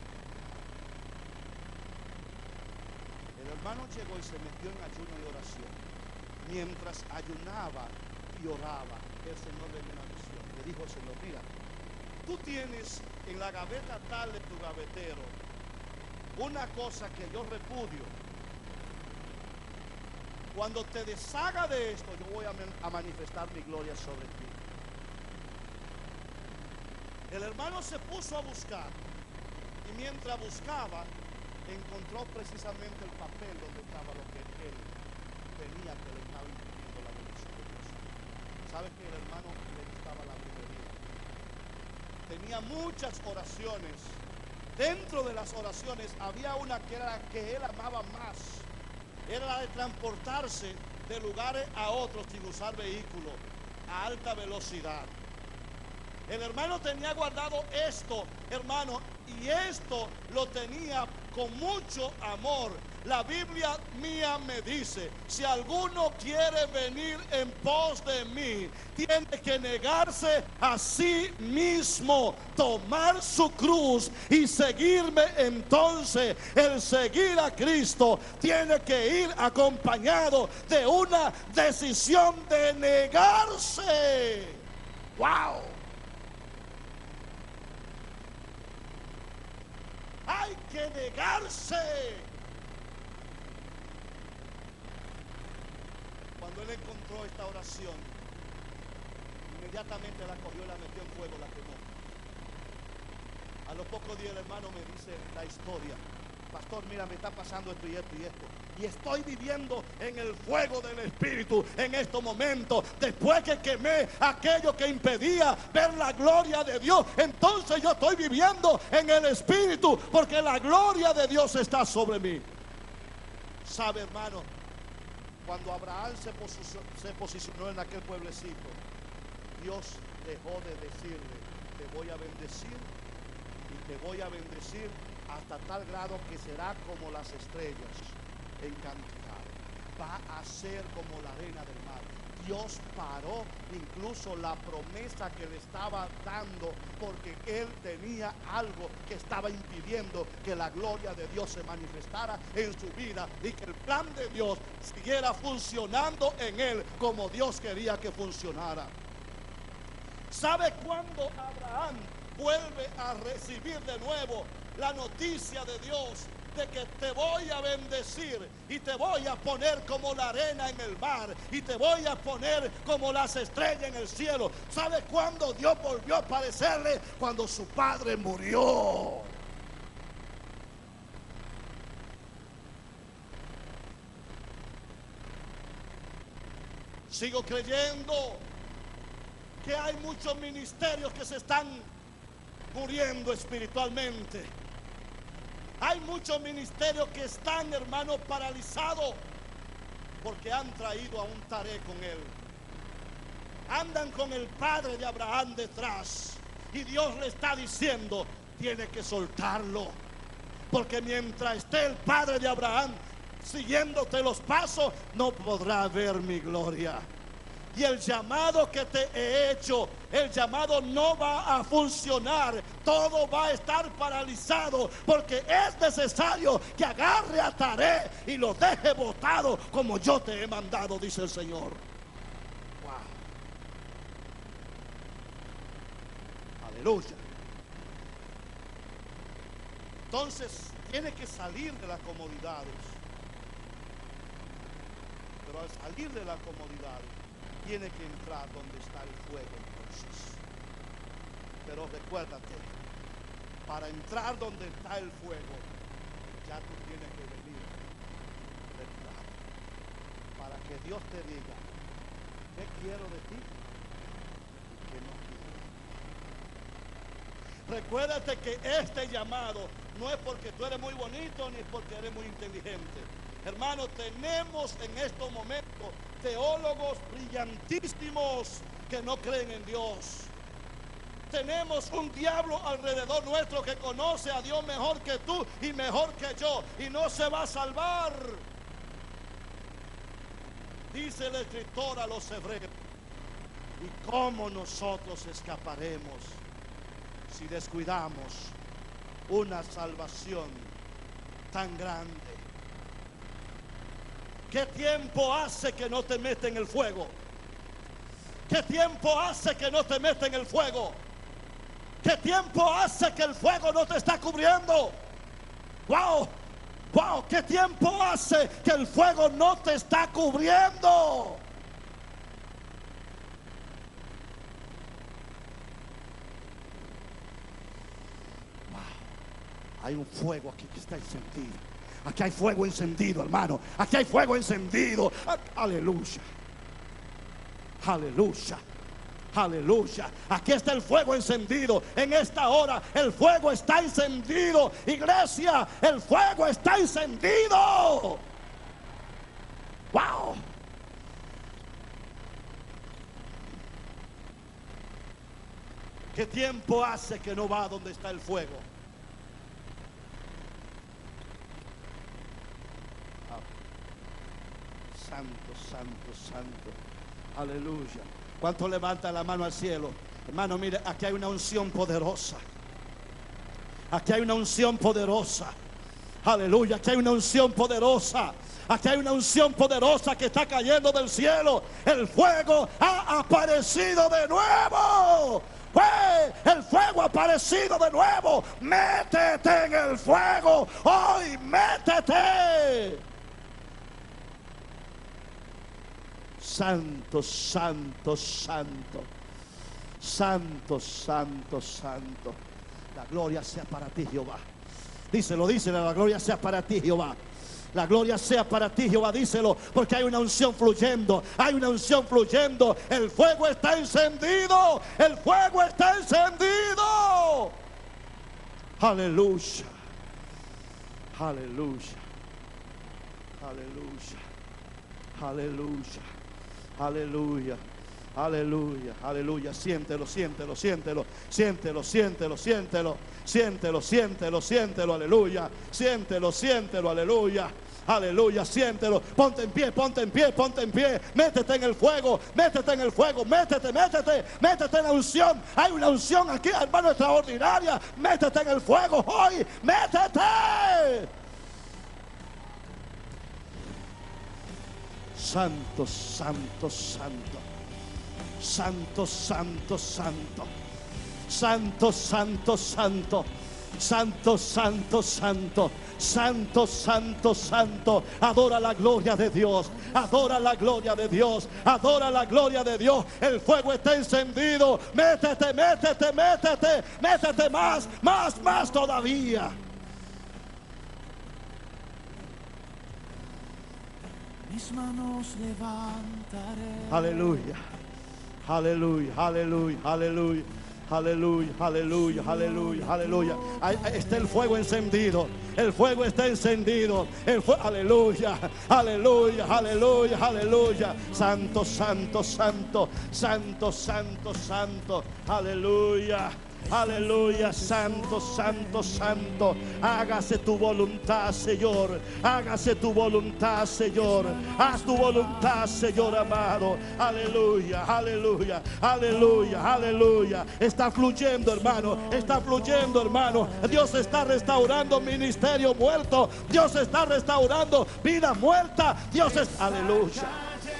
El hermano llegó y se metió en ayuno y oración. Mientras ayunaba y oraba, el Señor le dio una visión. Le dijo al Señor: mira, tú tienes en la gaveta tal de tu gavetero una cosa que yo repudio. Cuando te deshaga de esto, yo voy a manifestar mi gloria sobre ti. El hermano se puso a buscar, y mientras buscaba, encontró precisamente el papel donde estaba lo que él tenía, que le estaba impidiendo la bendición de Dios. ¿Sabe que el hermano le gustaba la brujería? Tenía muchas oraciones. Dentro de las oraciones había una que era la que él amaba más. Era la de transportarse de lugares a otros sin usar vehículos a alta velocidad. El hermano tenía guardado esto, hermano, y esto lo tenía con mucho amor. La Biblia mía me dice: si alguno quiere venir en pos de mí, tiene que negarse a sí mismo, tomar su cruz y seguirme. Entonces, el seguir a Cristo tiene que ir acompañado de una decisión de negarse. ¡Wow! Hay que negarse. Cuando él encontró esta oración, inmediatamente la cogió y la metió en fuego, la quemó. A los pocos días el hermano me dice la historia: pastor, mira, me está pasando esto y esto y esto, y estoy viviendo en el fuego del Espíritu en estos momentos. Después que quemé aquello que impedía ver la gloria de Dios, entonces yo estoy viviendo en el Espíritu, porque la gloria de Dios está sobre mí. Sabe, hermano, cuando Abraham se posicionó en aquel pueblecito, Dios dejó de decirle: te voy a bendecir, y te voy a bendecir hasta tal grado que será como las estrellas en cantidad, va a ser como la arena del mar. Dios paró incluso la promesa que le estaba dando, porque él tenía algo que estaba impidiendo que la gloria de Dios se manifestara en su vida y que el plan de Dios siguiera funcionando en él como Dios quería que funcionara. ¿Sabe cuándo Abraham vuelve a recibir de nuevo la noticia de Dios de que te voy a bendecir y te voy a poner como la arena en el mar y te voy a poner como las estrellas en el cielo? ¿Sabe cuándo Dios volvió a aparecerle? Cuando su padre murió. Sigo creyendo que hay muchos ministerios que se están muriendo espiritualmente. Hay muchos ministerios que están, hermanos, paralizados porque han traído a un taré con él. Andan con el padre de Abraham detrás y Dios le está diciendo: tiene que soltarlo, porque mientras esté el padre de Abraham siguiéndote los pasos, no podrá ver mi gloria. Y el llamado que te he hecho, el llamado no va a funcionar. Todo va a estar paralizado, porque es necesario que agarre a Taré y lo deje botado como yo te he mandado, dice el Señor. Wow. Aleluya. Entonces tiene que salir de las comodidades. Pero al salir de las comodidades, tiene que entrar donde está el fuego entonces. Pero recuérdate, para entrar donde está el fuego, ya tú tienes que venir retirado, para que Dios te diga: ¿qué quiero de ti y qué no quiero? Recuérdate que este llamado no es porque tú eres muy bonito ni porque eres muy inteligente. Hermano, tenemos en estos momentos teólogos brillantísimos que no creen en Dios. Tenemos un diablo alrededor nuestro que conoce a Dios mejor que tú y mejor que yo, y no se va a salvar. Dice el escritor a los hebreos: ¿y cómo nosotros escaparemos si descuidamos una salvación tan grande? ¿Qué tiempo hace que no te mete en el fuego? ¿Qué tiempo hace que no te mete en el fuego? ¿Qué tiempo hace que el fuego no te está cubriendo? ¡Wow! ¡Wow! ¿Qué tiempo hace que el fuego no te está cubriendo? ¡Wow! Hay un fuego aquí que está encendido. Aquí hay fuego encendido, hermano. Aquí hay fuego encendido. Aleluya. Aleluya. Aleluya. Aquí está el fuego encendido. En esta hora el fuego está encendido. Iglesia, el fuego está encendido. Wow. ¿Qué tiempo hace que no va donde está el fuego? Santo, santo, santo. Aleluya. ¿Cuánto levanta la mano al cielo? Hermano, mire, aquí hay una unción poderosa. Aquí hay una unción poderosa. Aleluya, aquí hay una unción poderosa. Aquí hay una unción poderosa que está cayendo del cielo. El fuego ha aparecido de nuevo. El fuego ha aparecido de nuevo. Métete en el fuego. Hoy métete. Santo, santo, santo. Santo, santo, santo. La gloria sea para ti, Jehová. Díselo, díselo, la gloria sea para ti, Jehová. La gloria sea para ti, Jehová, díselo, porque hay una unción fluyendo, hay una unción fluyendo. El fuego está encendido, el fuego está encendido. Aleluya, aleluya, aleluya, aleluya, aleluya. Aleluya, aleluya, siéntelo, siéntelo, siéntelo, siéntelo, siéntelo, siéntelo, siéntelo, siéntelo, siéntelo, aleluya, siéntelo, siéntelo, aleluya, aleluya, siéntelo, ponte en pie, ponte en pie, ponte en pie, métete en el fuego, métete en el fuego, métete, métete, métete en la unción, hay una unción aquí, hermano, extraordinaria, métete en el fuego hoy, métete. Santo, santo, santo. Santo, santo, santo. Santo, santo, santo. Santo, santo, santo. Santo, santo, santo. Adora la gloria de Dios. Adora la gloria de Dios. Adora la gloria de Dios. El fuego está encendido. Métete, métete, métete. Métete más, más, más todavía. Mis manos levantaré. Aleluya. Aleluya, aleluya, aleluya, aleluya, aleluya, aleluya, aleluya. Ahí está el fuego encendido. El fuego está encendido. Aleluya, aleluya, aleluya, aleluya. Santo, santo, santo, santo, santo, santo. Aleluya. Aleluya, santo, santo, santo. Hágase tu voluntad, Señor. Hágase tu voluntad, Señor. Haz tu voluntad, Señor amado. Aleluya, aleluya, aleluya, aleluya. Está fluyendo, hermano. Está fluyendo, hermano. Dios está restaurando ministerio muerto. Dios está restaurando vida muerta. Dios es, aleluya.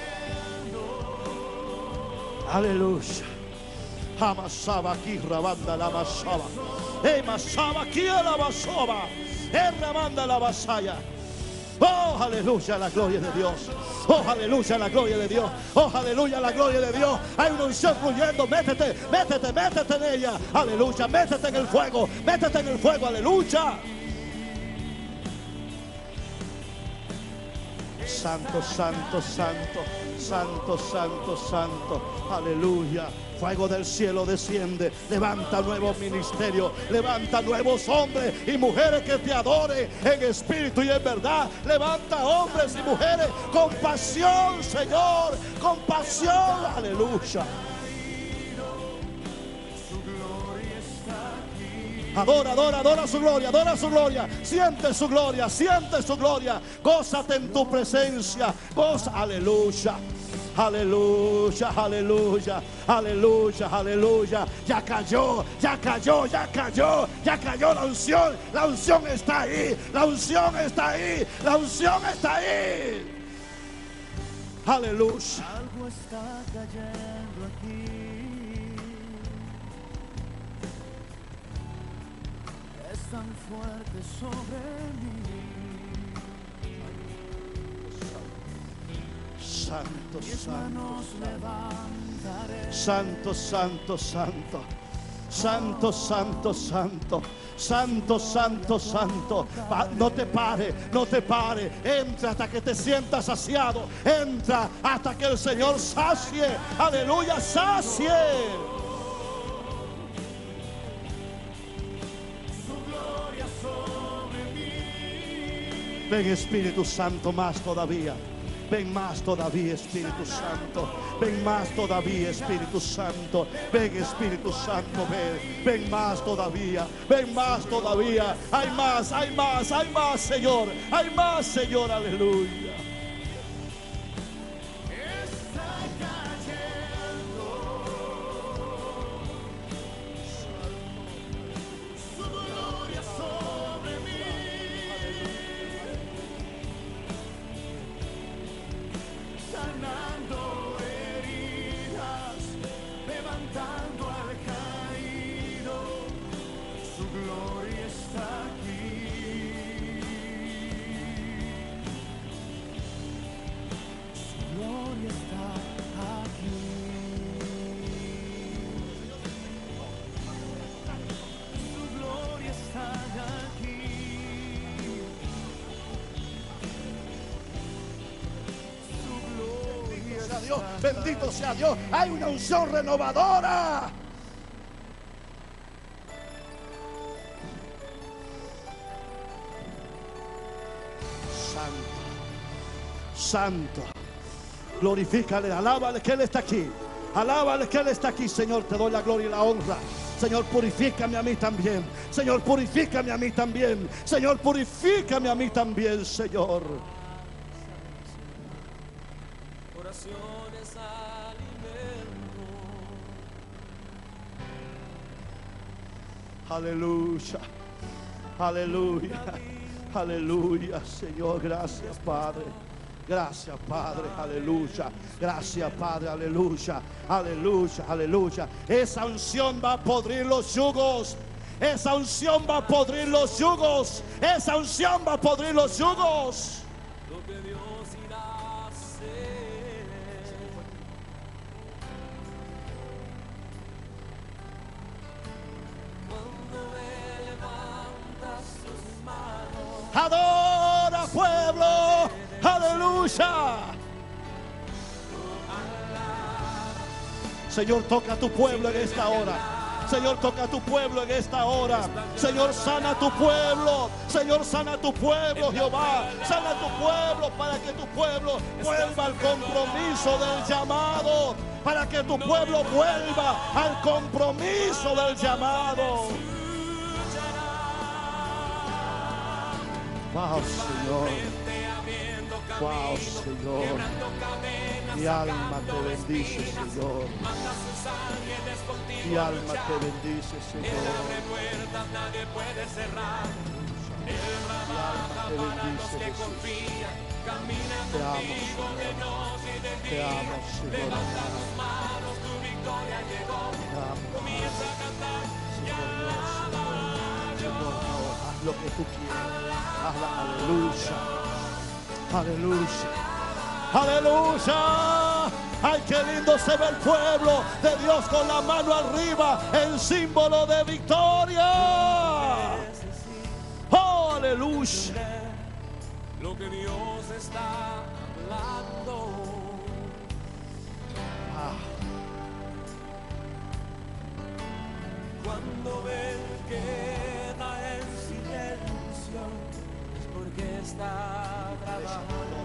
Aleluya. Amasaba aquí, rabanda la masaba. Masaba aquí la basaba. Rabanda la basaya. Oh, aleluya, la gloria de Dios. Oh, aleluya, la gloria de Dios. Oh, aleluya, la gloria de Dios. Hay una unción fluyendo. Métete, métete, métete en ella. Aleluya, métete en el fuego. Métete en el fuego, aleluya. Santo, santo, santo. Santo, santo, santo. Aleluya. Fuego del cielo desciende. Levanta nuevos ministerios. Levanta nuevos hombres y mujeres que te adoren en espíritu y en verdad. Levanta hombres y mujeres con pasión, Señor. Con pasión. Aleluya. Adora, adora, adora su gloria, adora su gloria. Siente su gloria, siente su gloria. Gózate en tu presencia. Goza, aleluya. Aleluya, aleluya, aleluya, aleluya. Ya cayó, ya cayó, ya cayó, ya cayó la unción. La unción está ahí, la unción está ahí, la unción está ahí. Aleluya. Algo está cayendo aquí. Es tan fuerte sobre mí. Santo, Mis santo, manos levantaré. santo, santo, santo, santo, santo, santo, santo, santo, santo. No te pare, no te pare. Entra hasta que te sientas saciado. Entra hasta que el Señor sacie. Aleluya, sacie. Ven, Espíritu Santo, más todavía. Ven más todavía, Espíritu Santo. Ven más todavía, Espíritu Santo. Ven, Espíritu Santo, ven. Ven más todavía. Ven más todavía. Hay más, hay más, hay más, Señor. Hay más, Señor. Aleluya. Dios, bendito sea Dios. Hay una unción renovadora. Santo, santo. Glorifícale, alábale que Él está aquí. Alábale que Él está aquí, Señor. Te doy la gloria y la honra. Señor, purifícame a mí también. Señor, purifícame a mí también. Señor, purifícame a mí también, Señor. Oraciones alimento. Aleluya. Aleluya. Aleluya, Señor. Gracias, Padre. Gracias, Padre, aleluya. Gracias, Padre, aleluya. Aleluya, aleluya. Esa unción va a podrir los yugos. Esa unción va a podrir los yugos. Esa unción va a podrir los yugos. Lo que Dios irá a hacer. Cuando Él levanta sus manos. Adora, pueblo. Aleluya. Señor, toca a tu pueblo en esta hora. Señor, toca a tu pueblo en esta hora. Señor, sana a tu pueblo. Señor, sana a tu pueblo, Jehová. Sana a tu pueblo para que tu pueblo vuelva al compromiso del llamado. Para que tu pueblo vuelva al compromiso del llamado. Wow, Señor. Wow, Señor. Mi alma te bendice, Señor. Mi alma te bendice, Señor. Nadie puede cerrar. Él trabaja para los que confían. Camina contigo de noche y de día. Levanta tus manos, tu victoria llegó. Comienza a cantar y alaba a Dios. Haz lo que tú quieras. Hazla, aleluya. Aleluya. Aleluya. Ay, qué lindo se ve el pueblo de Dios con la mano arriba, el símbolo de victoria. Oh, aleluya. Lo que Dios está hablando. Cuando Él queda en silencio es porque está trabajando.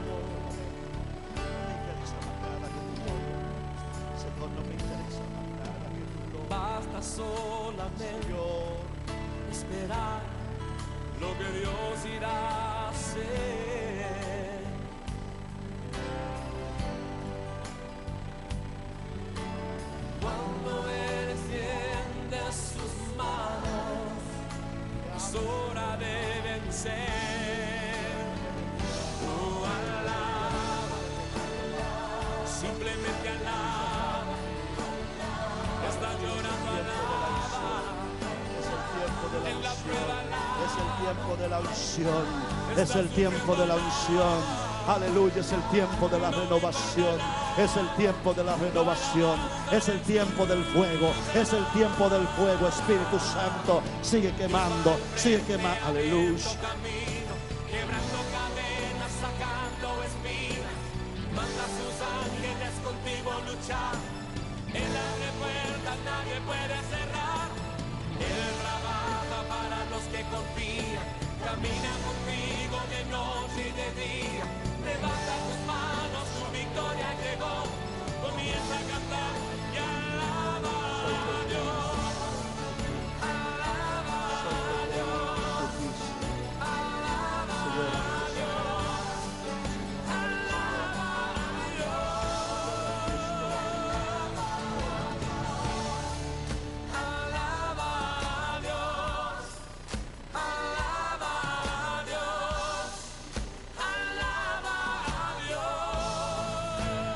Señor, no me interesa nada que tú lo Basta solamente esperar lo que Dios irá a hacer. Cuando Él extiende sus manos, es hora de vencer. Oh, alaba, simplemente alaba. Está llorando, alaba. En la prueba alaba. Es el tiempo de la unción. Es el tiempo de la unción. Aleluya, es el tiempo de la renovación. Es el tiempo de la renovación. Es el tiempo del fuego. Es el tiempo del fuego. Espíritu Santo, sigue quemando. Sigue quemando. Aleluya. Camino, quebrando cadenas, sacando espinas. Manda a sus ángeles contigo luchar. Él abre puertas, nadie puede cerrar. Él trabaja para los que confían. Camina contigo de noche y de día. Levanta tus manos. a Dios, alaba a Dios,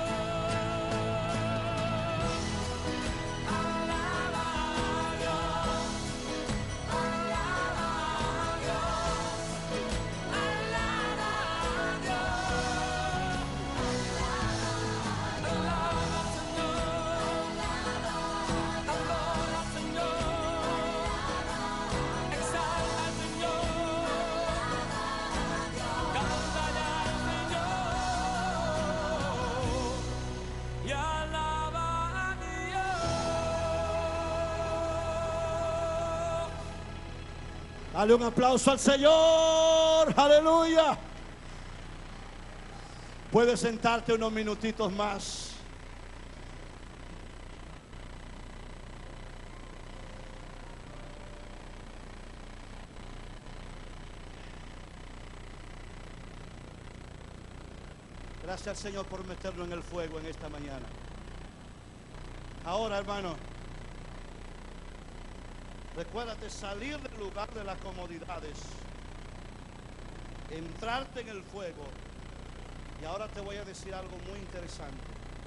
alaba a Dios, alaba a Dios, alaba a Dios, alaba al Señor, adora al Señor, exalta al Señor, cántale al Señor y alaba a Dios. Dale un aplauso al Señor. Aleluya. Puedes sentarte unos minutitos más. Gracias, Señor, por meterlo en el fuego en esta mañana. Ahora, hermano, recuérdate salir del lugar de las comodidades, entrarte en el fuego. Y ahora te voy a decir algo muy interesante.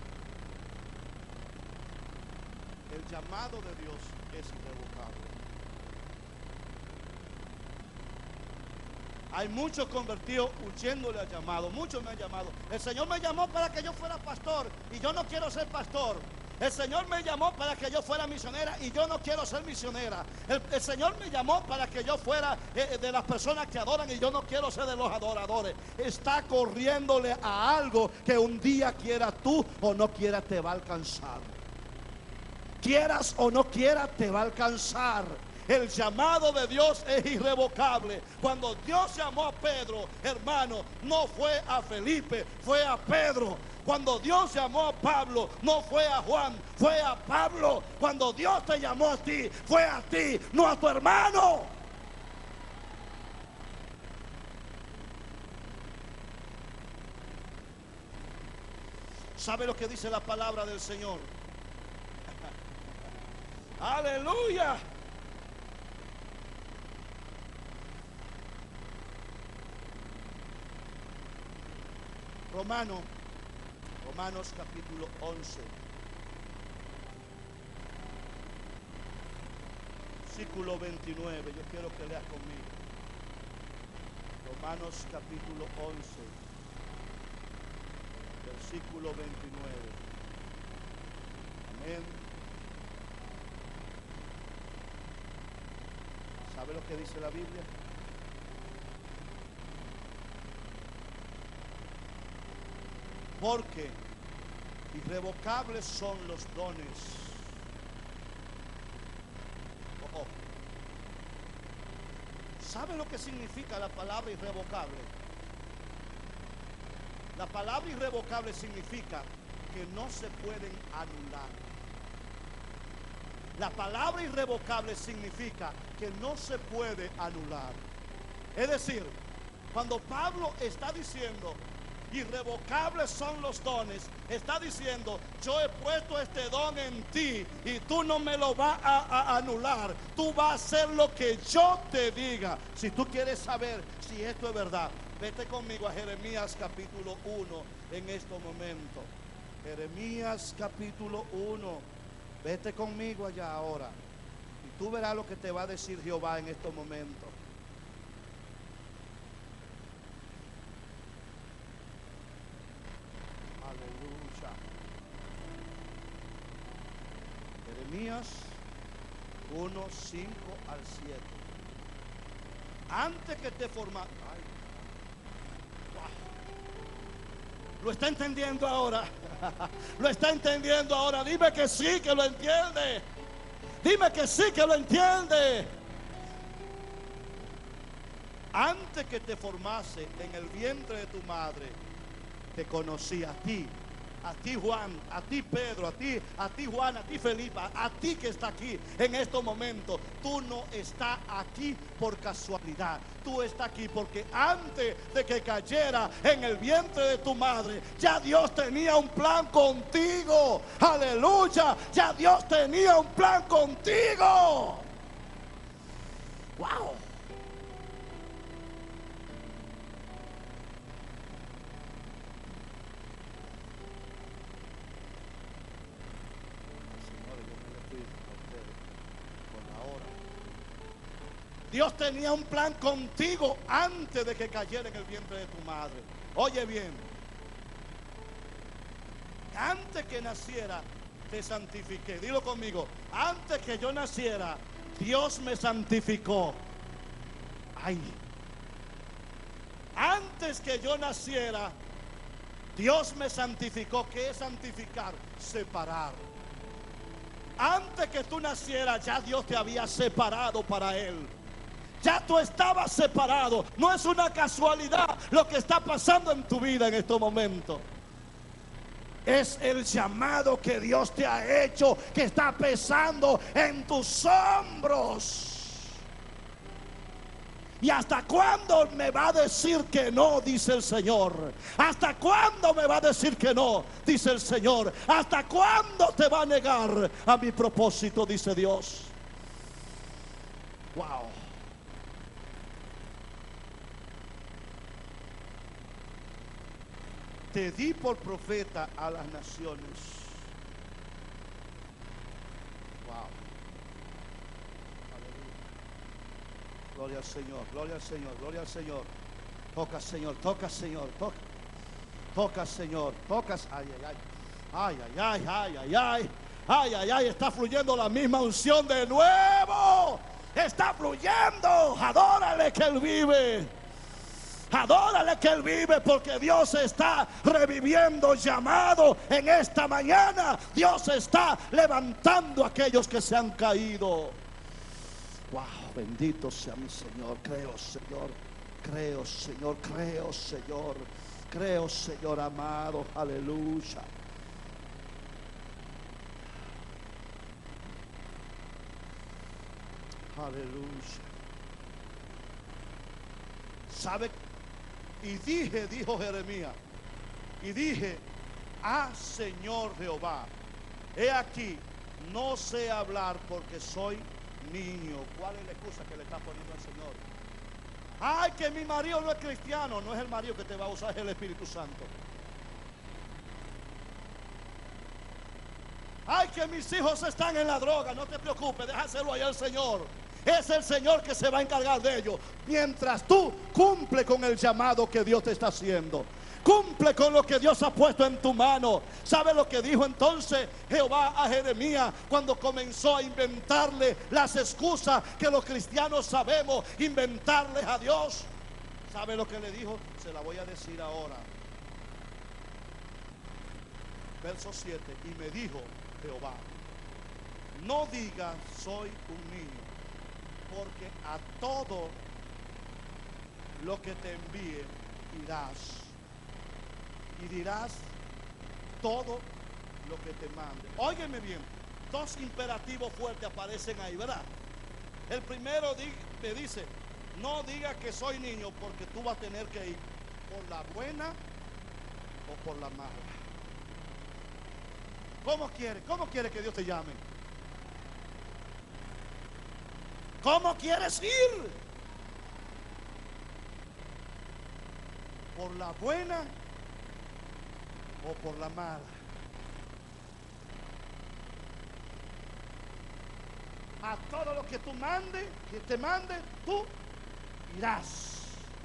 El llamado de Dios es irrevocable. Hay muchos convertidos huyéndole al llamado. Muchos me han llamado. El Señor me llamó para que yo fuera pastor y yo no quiero ser pastor. El Señor me llamó para que yo fuera misionera y yo no quiero ser misionera. El Señor me llamó para que yo fuera de las personas que adoran y yo no quiero ser de los adoradores. Está corriéndole a algo que un día, quiera tú o no quiera, te va a alcanzar. Quieras o no quieras, te va a alcanzar. El llamado de Dios es irrevocable. Cuando Dios llamó a Pedro, hermano, no fue a Felipe, fue a Pedro. Cuando Dios llamó a Pablo, no fue a Juan, fue a Pablo. Cuando Dios te llamó a ti, fue a ti, no a tu hermano. ¿Sabe lo que dice la palabra del Señor? Aleluya. Romanos capítulo 11, versículo 29. Yo quiero que leas conmigo. Romanos capítulo 11, versículo 29. Amén. ¿Sabe lo que dice la Biblia? Porque irrevocables son los dones. Oh. ¿Sabe lo que significa la palabra irrevocable? La palabra irrevocable significa que no se pueden anular. La palabra irrevocable significa que no se puede anular. Es decir, cuando Pablo está diciendo irrevocables son los dones, está diciendo: yo he puesto este don en ti y tú no me lo vas a anular. Tú vas a hacer lo que yo te diga. Si tú quieres saber si esto es verdad, vete conmigo a Jeremías capítulo 1 en estos momentos. Jeremías capítulo 1. Vete conmigo allá ahora y tú verás lo que te va a decir Jehová en estos momentos. Aleluya. Jeremías 1, 5 al 7. Antes que te formas. ¿Lo está entendiendo ahora? ¿Lo está entendiendo ahora? Dime que sí, que lo entiende. Dime que sí, que lo entiende. Antes que te formase en el vientre de tu madre, te conocí a ti Juan, a ti Pedro, a ti Juan, a ti Felipe, a ti que está aquí en estos momentos. Tú no estás aquí por casualidad. Tú estás aquí porque antes de que cayera en el vientre de tu madre, ya Dios tenía un plan contigo. Aleluya, ya Dios tenía un plan contigo. Wow. Dios tenía un plan contigo antes de que cayera en el vientre de tu madre. Oye bien, antes que naciera te santifiqué. Dilo conmigo, antes que yo naciera Dios me santificó. Ay, antes que yo naciera Dios me santificó. ¿Qué es santificar? Separar. Antes que tú nacieras ya Dios te había separado para Él. Ya tú estabas separado. No es una casualidad lo que está pasando en tu vida en estos momentos. Es el llamado que Dios te ha hecho, que está pesando en tus hombros. ¿Y hasta cuándo me va a decir que no? Dice el Señor. ¿Hasta cuándo me va a decir que no? Dice el Señor. ¿Hasta cuándo te va a negar a mi propósito? Dice Dios. Wow. Te di por profeta a las naciones. Wow. Gloria al Señor, gloria al Señor, gloria al Señor. Toca, Señor, toca, Señor, toca. Toca, Señor, tocas. Ay, ay, ay. Ay, ay, ay, ay, ay. Ay, ay, ay, está fluyendo la misma unción de nuevo. Está fluyendo. Adórale que Él vive. Adórale que Él vive, porque Dios está reviviendo llamado en esta mañana. Dios está levantando a aquellos que se han caído. Wow, bendito sea mi Señor. Creo, Señor. Creo, Señor. Creo, Señor. Creo, Señor amado. Aleluya. Aleluya. ¿Sabe? Y dije, dijo Jeremías, y dije: ah, Señor Jehová, he aquí, no sé hablar porque soy niño. ¿Cuál es la excusa que le está poniendo al Señor? Ay, que mi marido no es cristiano. No es el marido que te va a usar, es el Espíritu Santo. Ay, que mis hijos están en la droga. No te preocupes, déjaselo allá al Señor. Es el Señor que se va a encargar de ello. Mientras tú cumple con el llamado que Dios te está haciendo. Cumple con lo que Dios ha puesto en tu mano. ¿Sabe lo que dijo entonces Jehová a Jeremías cuando comenzó a inventarle las excusas que los cristianos sabemos inventarles a Dios? ¿Sabe lo que le dijo? Se la voy a decir ahora. Verso 7. Y me dijo Jehová: no digas soy un niño, porque a todo lo que te envíe irás. Y dirás todo lo que te mande. Óyeme bien, dos imperativos fuertes aparecen ahí, ¿verdad? El primero me dice: no digas que soy niño, porque tú vas a tener que ir por la buena o por la mala. ¿Cómo quiere que Dios te llame? ¿Cómo quieres ir? ¿Por la buena o por la mala? A todo lo que tú te mande, tú irás.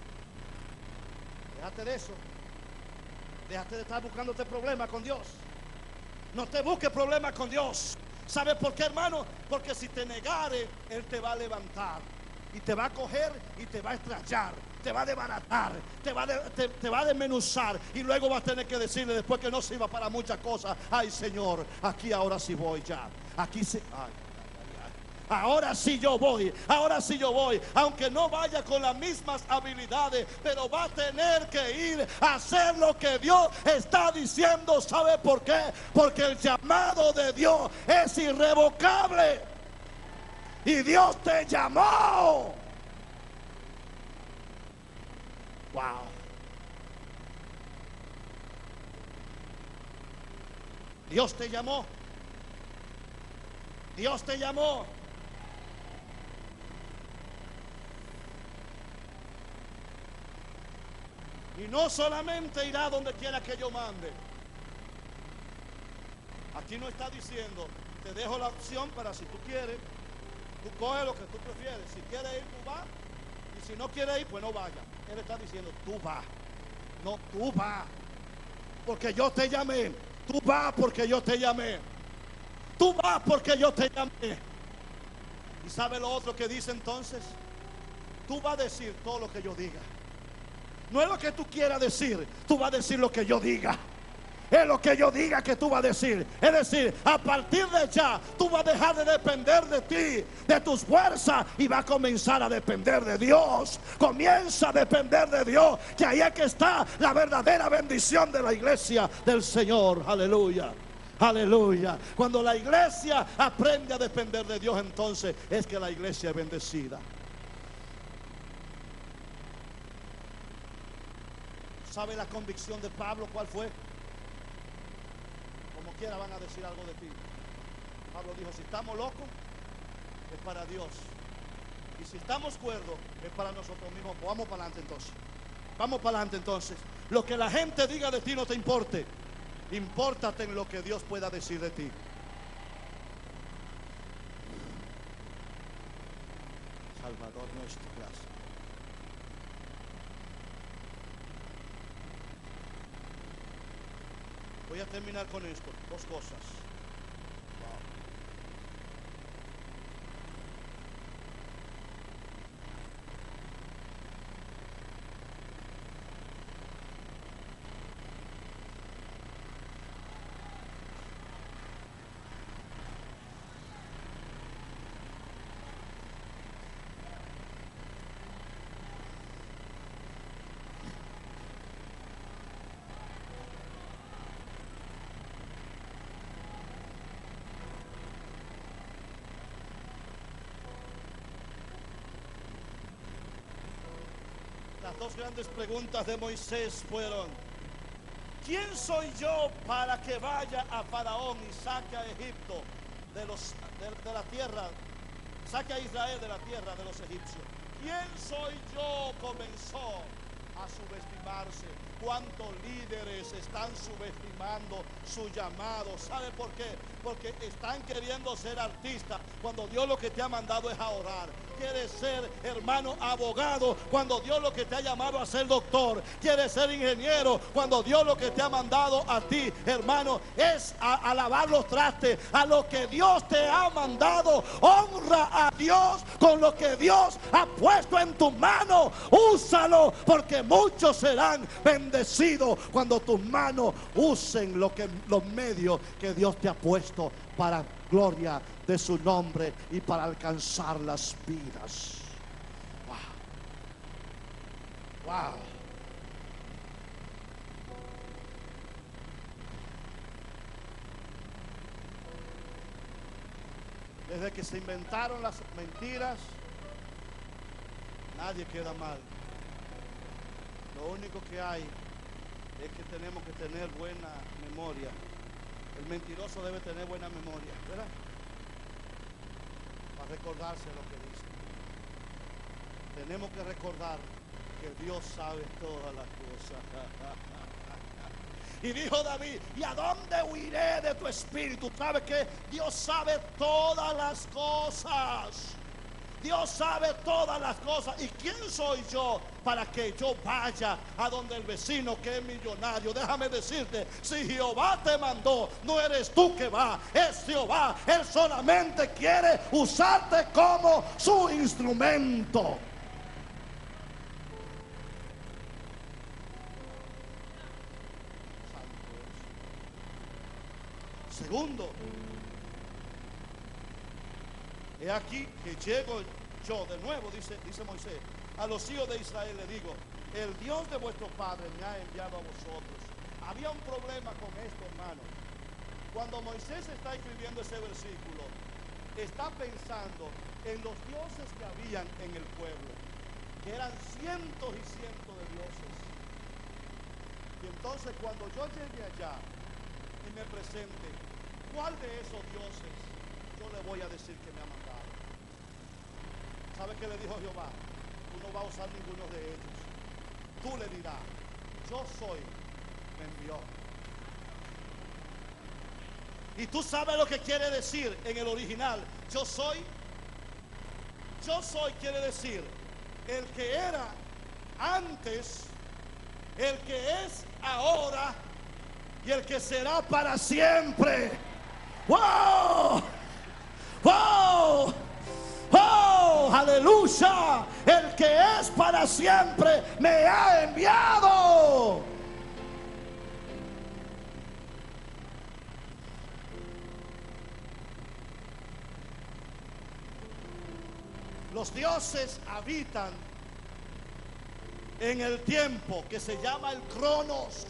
Déjate de eso. Déjate de estar buscándote problemas con Dios. No te busques problemas con Dios. ¿Sabes por qué, hermano? Porque si te negare, Él te va a levantar y te va a coger y te va a estrellar, te va a desbaratar, te va a desmenuzar, y luego vas a tener que decirle después que no sirva para muchas cosas: ay, Señor, aquí ahora sí voy ya. Aquí sí. Ay. Ahora sí yo voy, aunque no vaya con las mismas habilidades, pero va a tener que ir a hacer lo que Dios está diciendo. ¿Sabe por qué? Porque el llamado de Dios es irrevocable y Dios te llamó. Wow. Dios te llamó. Dios te llamó. Y no solamente irá donde quiera que yo mande. Aquí no está diciendo: te dejo la opción para si tú quieres Tú coges lo que tú prefieres. Si quieres ir, tú vas. Y si no quieres ir, pues no vaya. Él está diciendo, tú vas. No, tú vas. Porque yo te llamé. Tú vas porque yo te llamé. Tú vas porque yo te llamé. ¿Y sabe lo otro que dice entonces? Tú vas a decir todo lo que yo diga. No es lo que tú quieras decir. Tú vas a decir lo que yo diga. Es lo que yo diga que tú vas a decir. Es decir, a partir de ya tú vas a dejar de depender de ti, de tus fuerzas, y vas a comenzar a depender de Dios. Comienza a depender de Dios, que ahí es que está la verdadera bendición de la iglesia del Señor. Aleluya, aleluya. Cuando la iglesia aprende a depender de Dios, entonces es que la iglesia es bendecida. ¿Sabe la convicción de Pablo cuál fue? Como quiera van a decir algo de ti. Pablo dijo, si estamos locos, es para Dios. Y si estamos cuerdos, es para nosotros mismos. Pues vamos para adelante entonces. Vamos para adelante entonces. Lo que la gente diga de ti no te importe. Impórtate en lo que Dios pueda decir de ti. Salvador nuestro, gracias. Voy a terminar con esto, dos cosas. Wow. Las dos grandes preguntas de Moisés fueron: ¿quién soy yo para que vaya a Faraón y saque a Egipto de la tierra, saque a Israel de la tierra de los egipcios? ¿Quién soy yo? Comenzó a subestimarse. ¿Cuántos líderes están subestimando su llamado? ¿Sabe por qué? Porque están queriendo ser artistas cuando Dios lo que te ha mandado es a orar. Quieres ser, hermano, abogado cuando Dios lo que te ha llamado a ser doctor. Quieres ser ingeniero cuando Dios lo que te ha mandado a ti, hermano, es a lavar los trastes. A lo que Dios te ha mandado, honra a Dios con lo que Dios ha puesto en tu mano. Úsalo, porque muchos serán bendecidos cuando tus manos usen los medios que Dios te ha puesto para gloria de su nombre y para alcanzar las vidas. Wow. Wow. Desde que se inventaron las mentiras, nadie queda mal. Lo único que hay es que tenemos que tener buena memoria. El mentiroso debe tener buena memoria, ¿verdad? Para recordarse lo que dice. Tenemos que recordar que Dios sabe todas las cosas. Y dijo David, ¿y a dónde huiré de tu espíritu? ¿Sabe que Dios sabe todas las cosas? Dios sabe todas las cosas. ¿Y quién soy yo para que yo vaya a donde el vecino que es millonario? Déjame decirte, si Jehová te mandó, no eres tú que va, es Jehová. Él solamente quiere usarte como su instrumento. Segundo, he aquí que llego yo de nuevo, dice Moisés, a los hijos de Israel le digo, el Dios de vuestros padres me ha enviado a vosotros. Había un problema con esto, hermano. Cuando Moisés está escribiendo ese versículo, está pensando en los dioses que habían en el pueblo, que eran cientos y cientos de dioses. Y entonces cuando yo llegue allá y me presente, ¿cuál de esos dioses yo le voy a decir que me ha mandado? ¿Sabe qué le dijo Jehová? Tú no vas a usar ninguno de ellos. Tú le dirás, yo soy, me envió. Y tú sabes lo que quiere decir en el original. Yo soy, Yo soy quiere decir el que era antes, el que es ahora y el que será para siempre. ¡Wow! ¡Wow! ¡Oh! ¡Aleluya! El que es para siempre me ha enviado. Los dioses habitan en el tiempo que se llama el Cronos,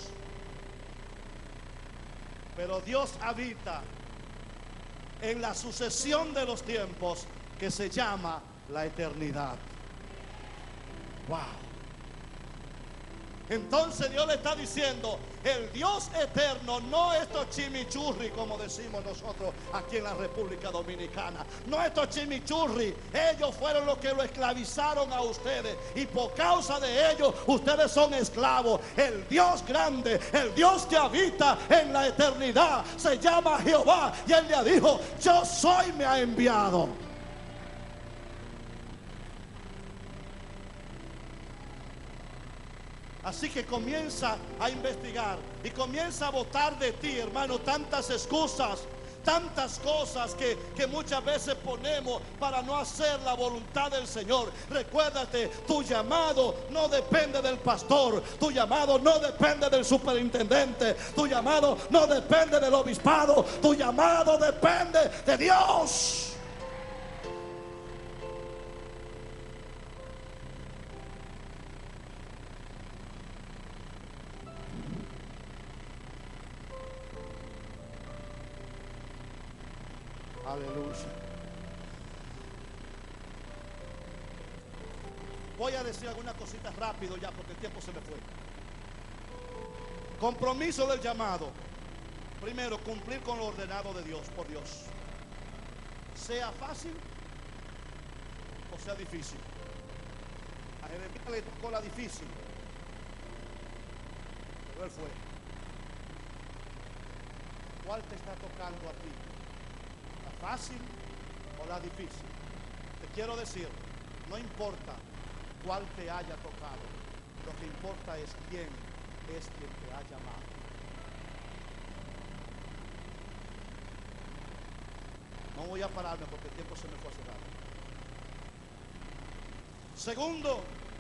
pero Dios habita en la sucesión de los tiempos que se llama la eternidad. Wow. Entonces Dios le está diciendo, el Dios eterno no estos chimichurri como decimos nosotros aquí en la República Dominicana. No estos chimichurri. Ellos fueron los que lo esclavizaron a ustedes y por causa de ellos ustedes son esclavos. El Dios grande, el Dios que habita en la eternidad se llama Jehová, y Él le dijo, yo soy, me ha enviado. Así que comienza a investigar y comienza a botar de ti, hermano, tantas excusas, tantas cosas que muchas veces ponemos para no hacer la voluntad del Señor. Recuérdate, tu llamado no depende del pastor, tu llamado no depende del superintendente, tu llamado no depende del obispado, tu llamado depende de Dios. Aleluya. Voy a decir algunas cositas rápido ya porque el tiempo se me fue. Compromiso del llamado. Primero, cumplir con lo ordenado de Dios, por Dios. Sea fácil o sea difícil. A Jeremías le tocó la difícil, pero él fue. ¿Cuál te está tocando a ti? ¿La fácil o la difícil? Te quiero decir, no importa cuál te haya tocado, lo que importa es quién es quien te ha llamado. No voy a pararme porque el tiempo se me fue hace rato. Segundo,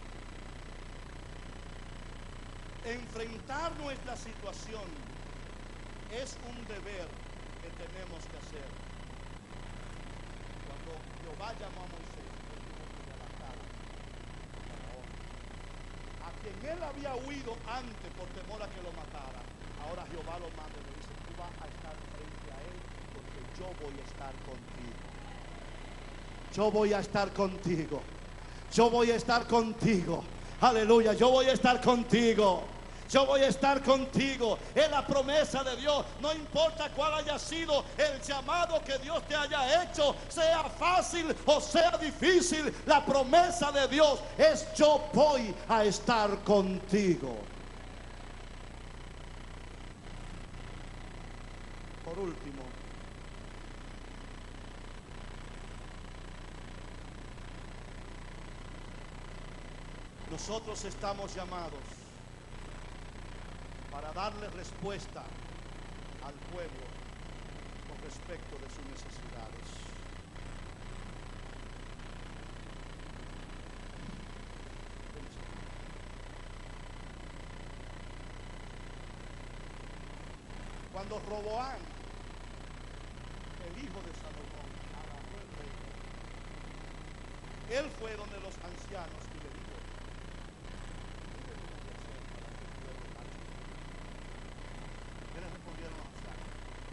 enfrentar nuestra situación es un deber que tenemos que hacer. Cuando Jehová llamó a Moisés, él tuvo que levantar a quien él había huido antes por temor a que lo matara. Ahora Jehová lo manda y le dice, tú vas a estar frente a él porque yo voy a estar contigo. Yo voy a estar contigo. Yo voy a estar contigo. Aleluya, yo voy a estar contigo. Yo voy a estar contigo. Es la promesa de Dios. No importa cuál haya sido el llamado que Dios te haya hecho, sea fácil o sea difícil, la promesa de Dios es: yo voy a estar contigo. Por último, nosotros estamos llamados para darle respuesta al pueblo con respecto de sus necesidades. Cuando Roboán, el hijo de Salomón, agarró el reino, él fue donde los ancianos y le dijo: ¿qué le respondieron los ancianos?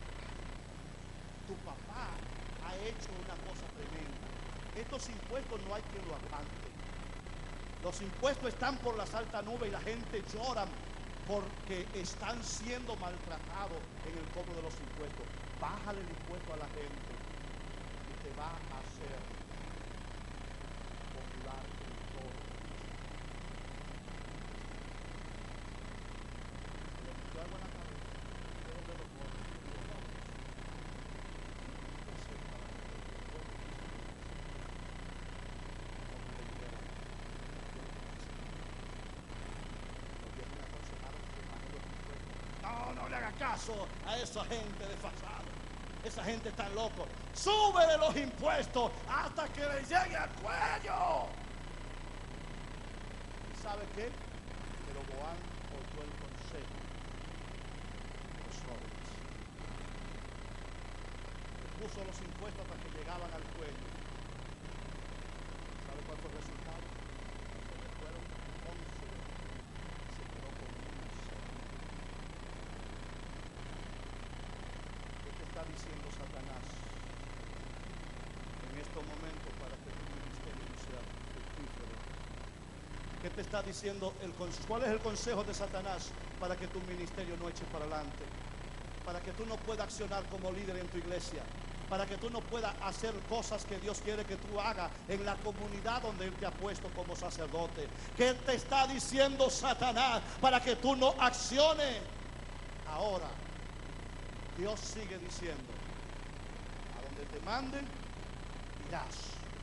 Tu papá ha hecho una cosa tremenda. Estos impuestos no hay quien lo aguante. Los impuestos están por las altas nubes y la gente llora porque están siendo maltratados en el cobro de los impuestos. Bájale el impuesto a la gente y te va a hacer popular en todo. Le metió algo en la cabeza. No le haga caso a esa gente desfasada. Esa gente está loco. Súbele los impuestos hasta que le llegue al cuello. ¿Y sabe qué? Jeroboam oyó el consejo de los jóvenes. Puso los impuestos hasta que llegaban al cuello. ¿Sabe cuál fue el resultado? Se le fueron 11 y se quedó con una sola. ¿Qué te está diciendo Satanás en estos momentos para que tu ministerio no sea fructífero? ¿Qué te está diciendo? ¿Cuál es el consejo de Satanás para que tu ministerio no eche para adelante? Para que tú no puedas accionar como líder en tu iglesia. Para que tú no puedas hacer cosas que Dios quiere que tú hagas en la comunidad donde Él te ha puesto como sacerdote. ¿Qué te está diciendo Satanás para que tú no acciones? Ahora, Dios sigue diciendo, a donde te manden, irás.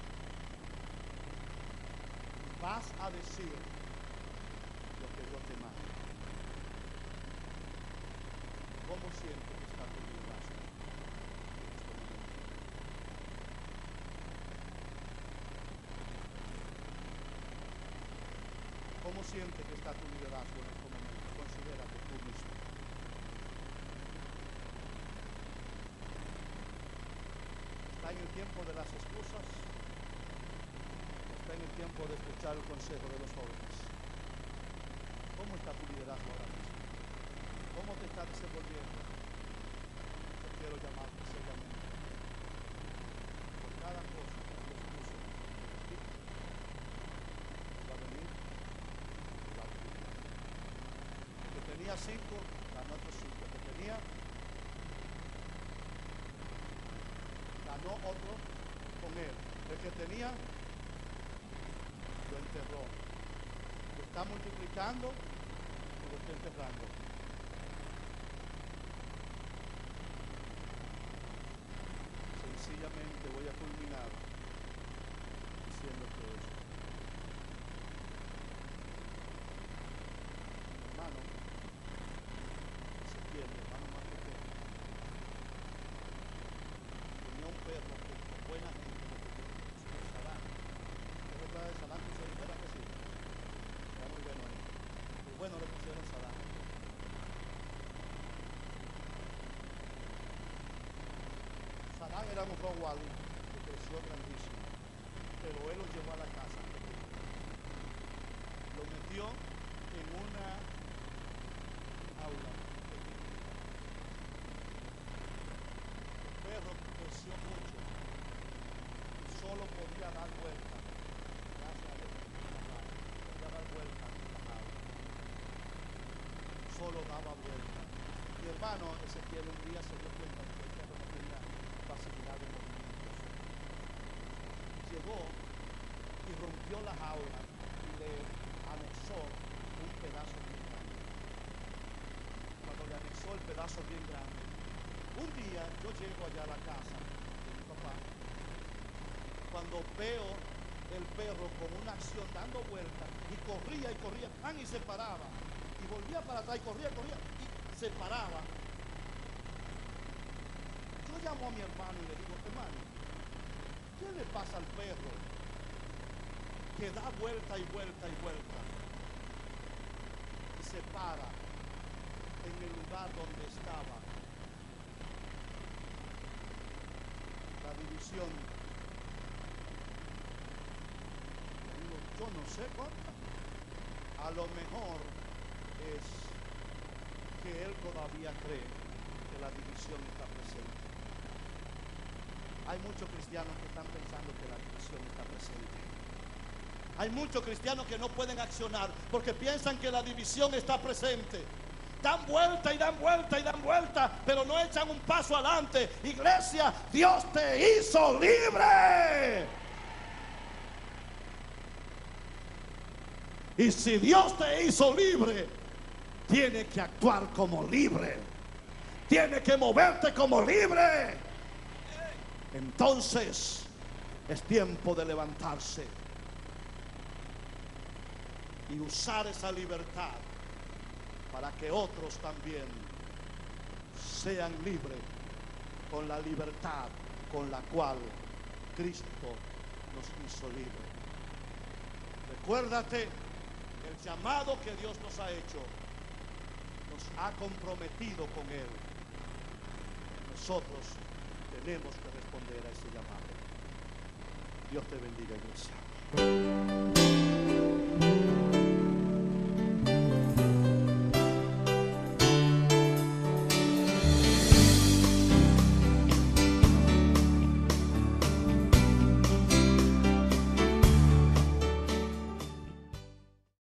Vas a decir lo que Dios te manda. ¿Cómo sientes que está tu liderazgo? ¿Cómo sientes que está tu liderazgo en este momento? Considérate tú mismo. ¿Está en el tiempo de las excusas? ¿Está en el tiempo de escuchar el consejo de los jóvenes? ¿Cómo está tu liderazgo ahora mismo? ¿Cómo te está desenvolviendo? Yo quiero llamarte seriamente. Por cada cosa que Dios puso en ti, va a venir. El que tenía 5, ganó otros 5. El que tenía, ganó otro con él. El que tenía, lo enterró. Lo está multiplicando y lo está enterrando. Sencillamente voy a culminar diciéndote esto. Hermano, Ezequiel, hermano más pequeño, tenía un perro que con buena gente le puso el salán. ¿Qué es verdad de salán? ¿Era que sí? Era muy bueno ahí. Muy bueno le pusieron salán. Salán era un Rottweiler que creció grandísimo, pero él lo llevó a la casa. Lo metió en una aula pequeñita. El perro creció mucho y solo podía dar vueltas. Gracias a Dios podía dar vueltas en la aula. Solo daba vueltas. Mi hermano Ezequiel un día se dio cuenta de que el perro no tenía facilidad de movimientos. Llegó y rompió la jaula y le anexó un pedazo bien grande. Cuando le anexó el pedazo bien grande, un día yo llego allá a la casa de mi papá. Cuando veo el perro con una acción dando vueltas y corría, ¡pan! Y se paraba. Y volvía para atrás y corría y se paraba. Yo llamo a mi hermano y le digo, hermano, ¿qué le pasa al perro? Que da vuelta y vuelta y vuelta. Y se para en el lugar donde estaba la división. Le digo, yo no sé cuánta. A lo mejor es que él todavía cree que la división está presente. Hay muchos cristianos que están pensando que la división está presente. Hay muchos cristianos que no pueden accionar porque piensan que la división está presente. Dan vuelta y dan vuelta y dan vuelta, pero no echan un paso adelante. Iglesia, Dios te hizo libre. Y si Dios te hizo libre, tiene que actuar como libre. Tiene que moverte como libre. Entonces es tiempo de levantarse y usar esa libertad para que otros también sean libres con la libertad con la cual Cristo nos hizo libres. Recuérdate, el llamado que Dios nos ha hecho nos ha comprometido con Él. Nosotros tenemos que responder a ese llamado. Dios te bendiga, iglesia.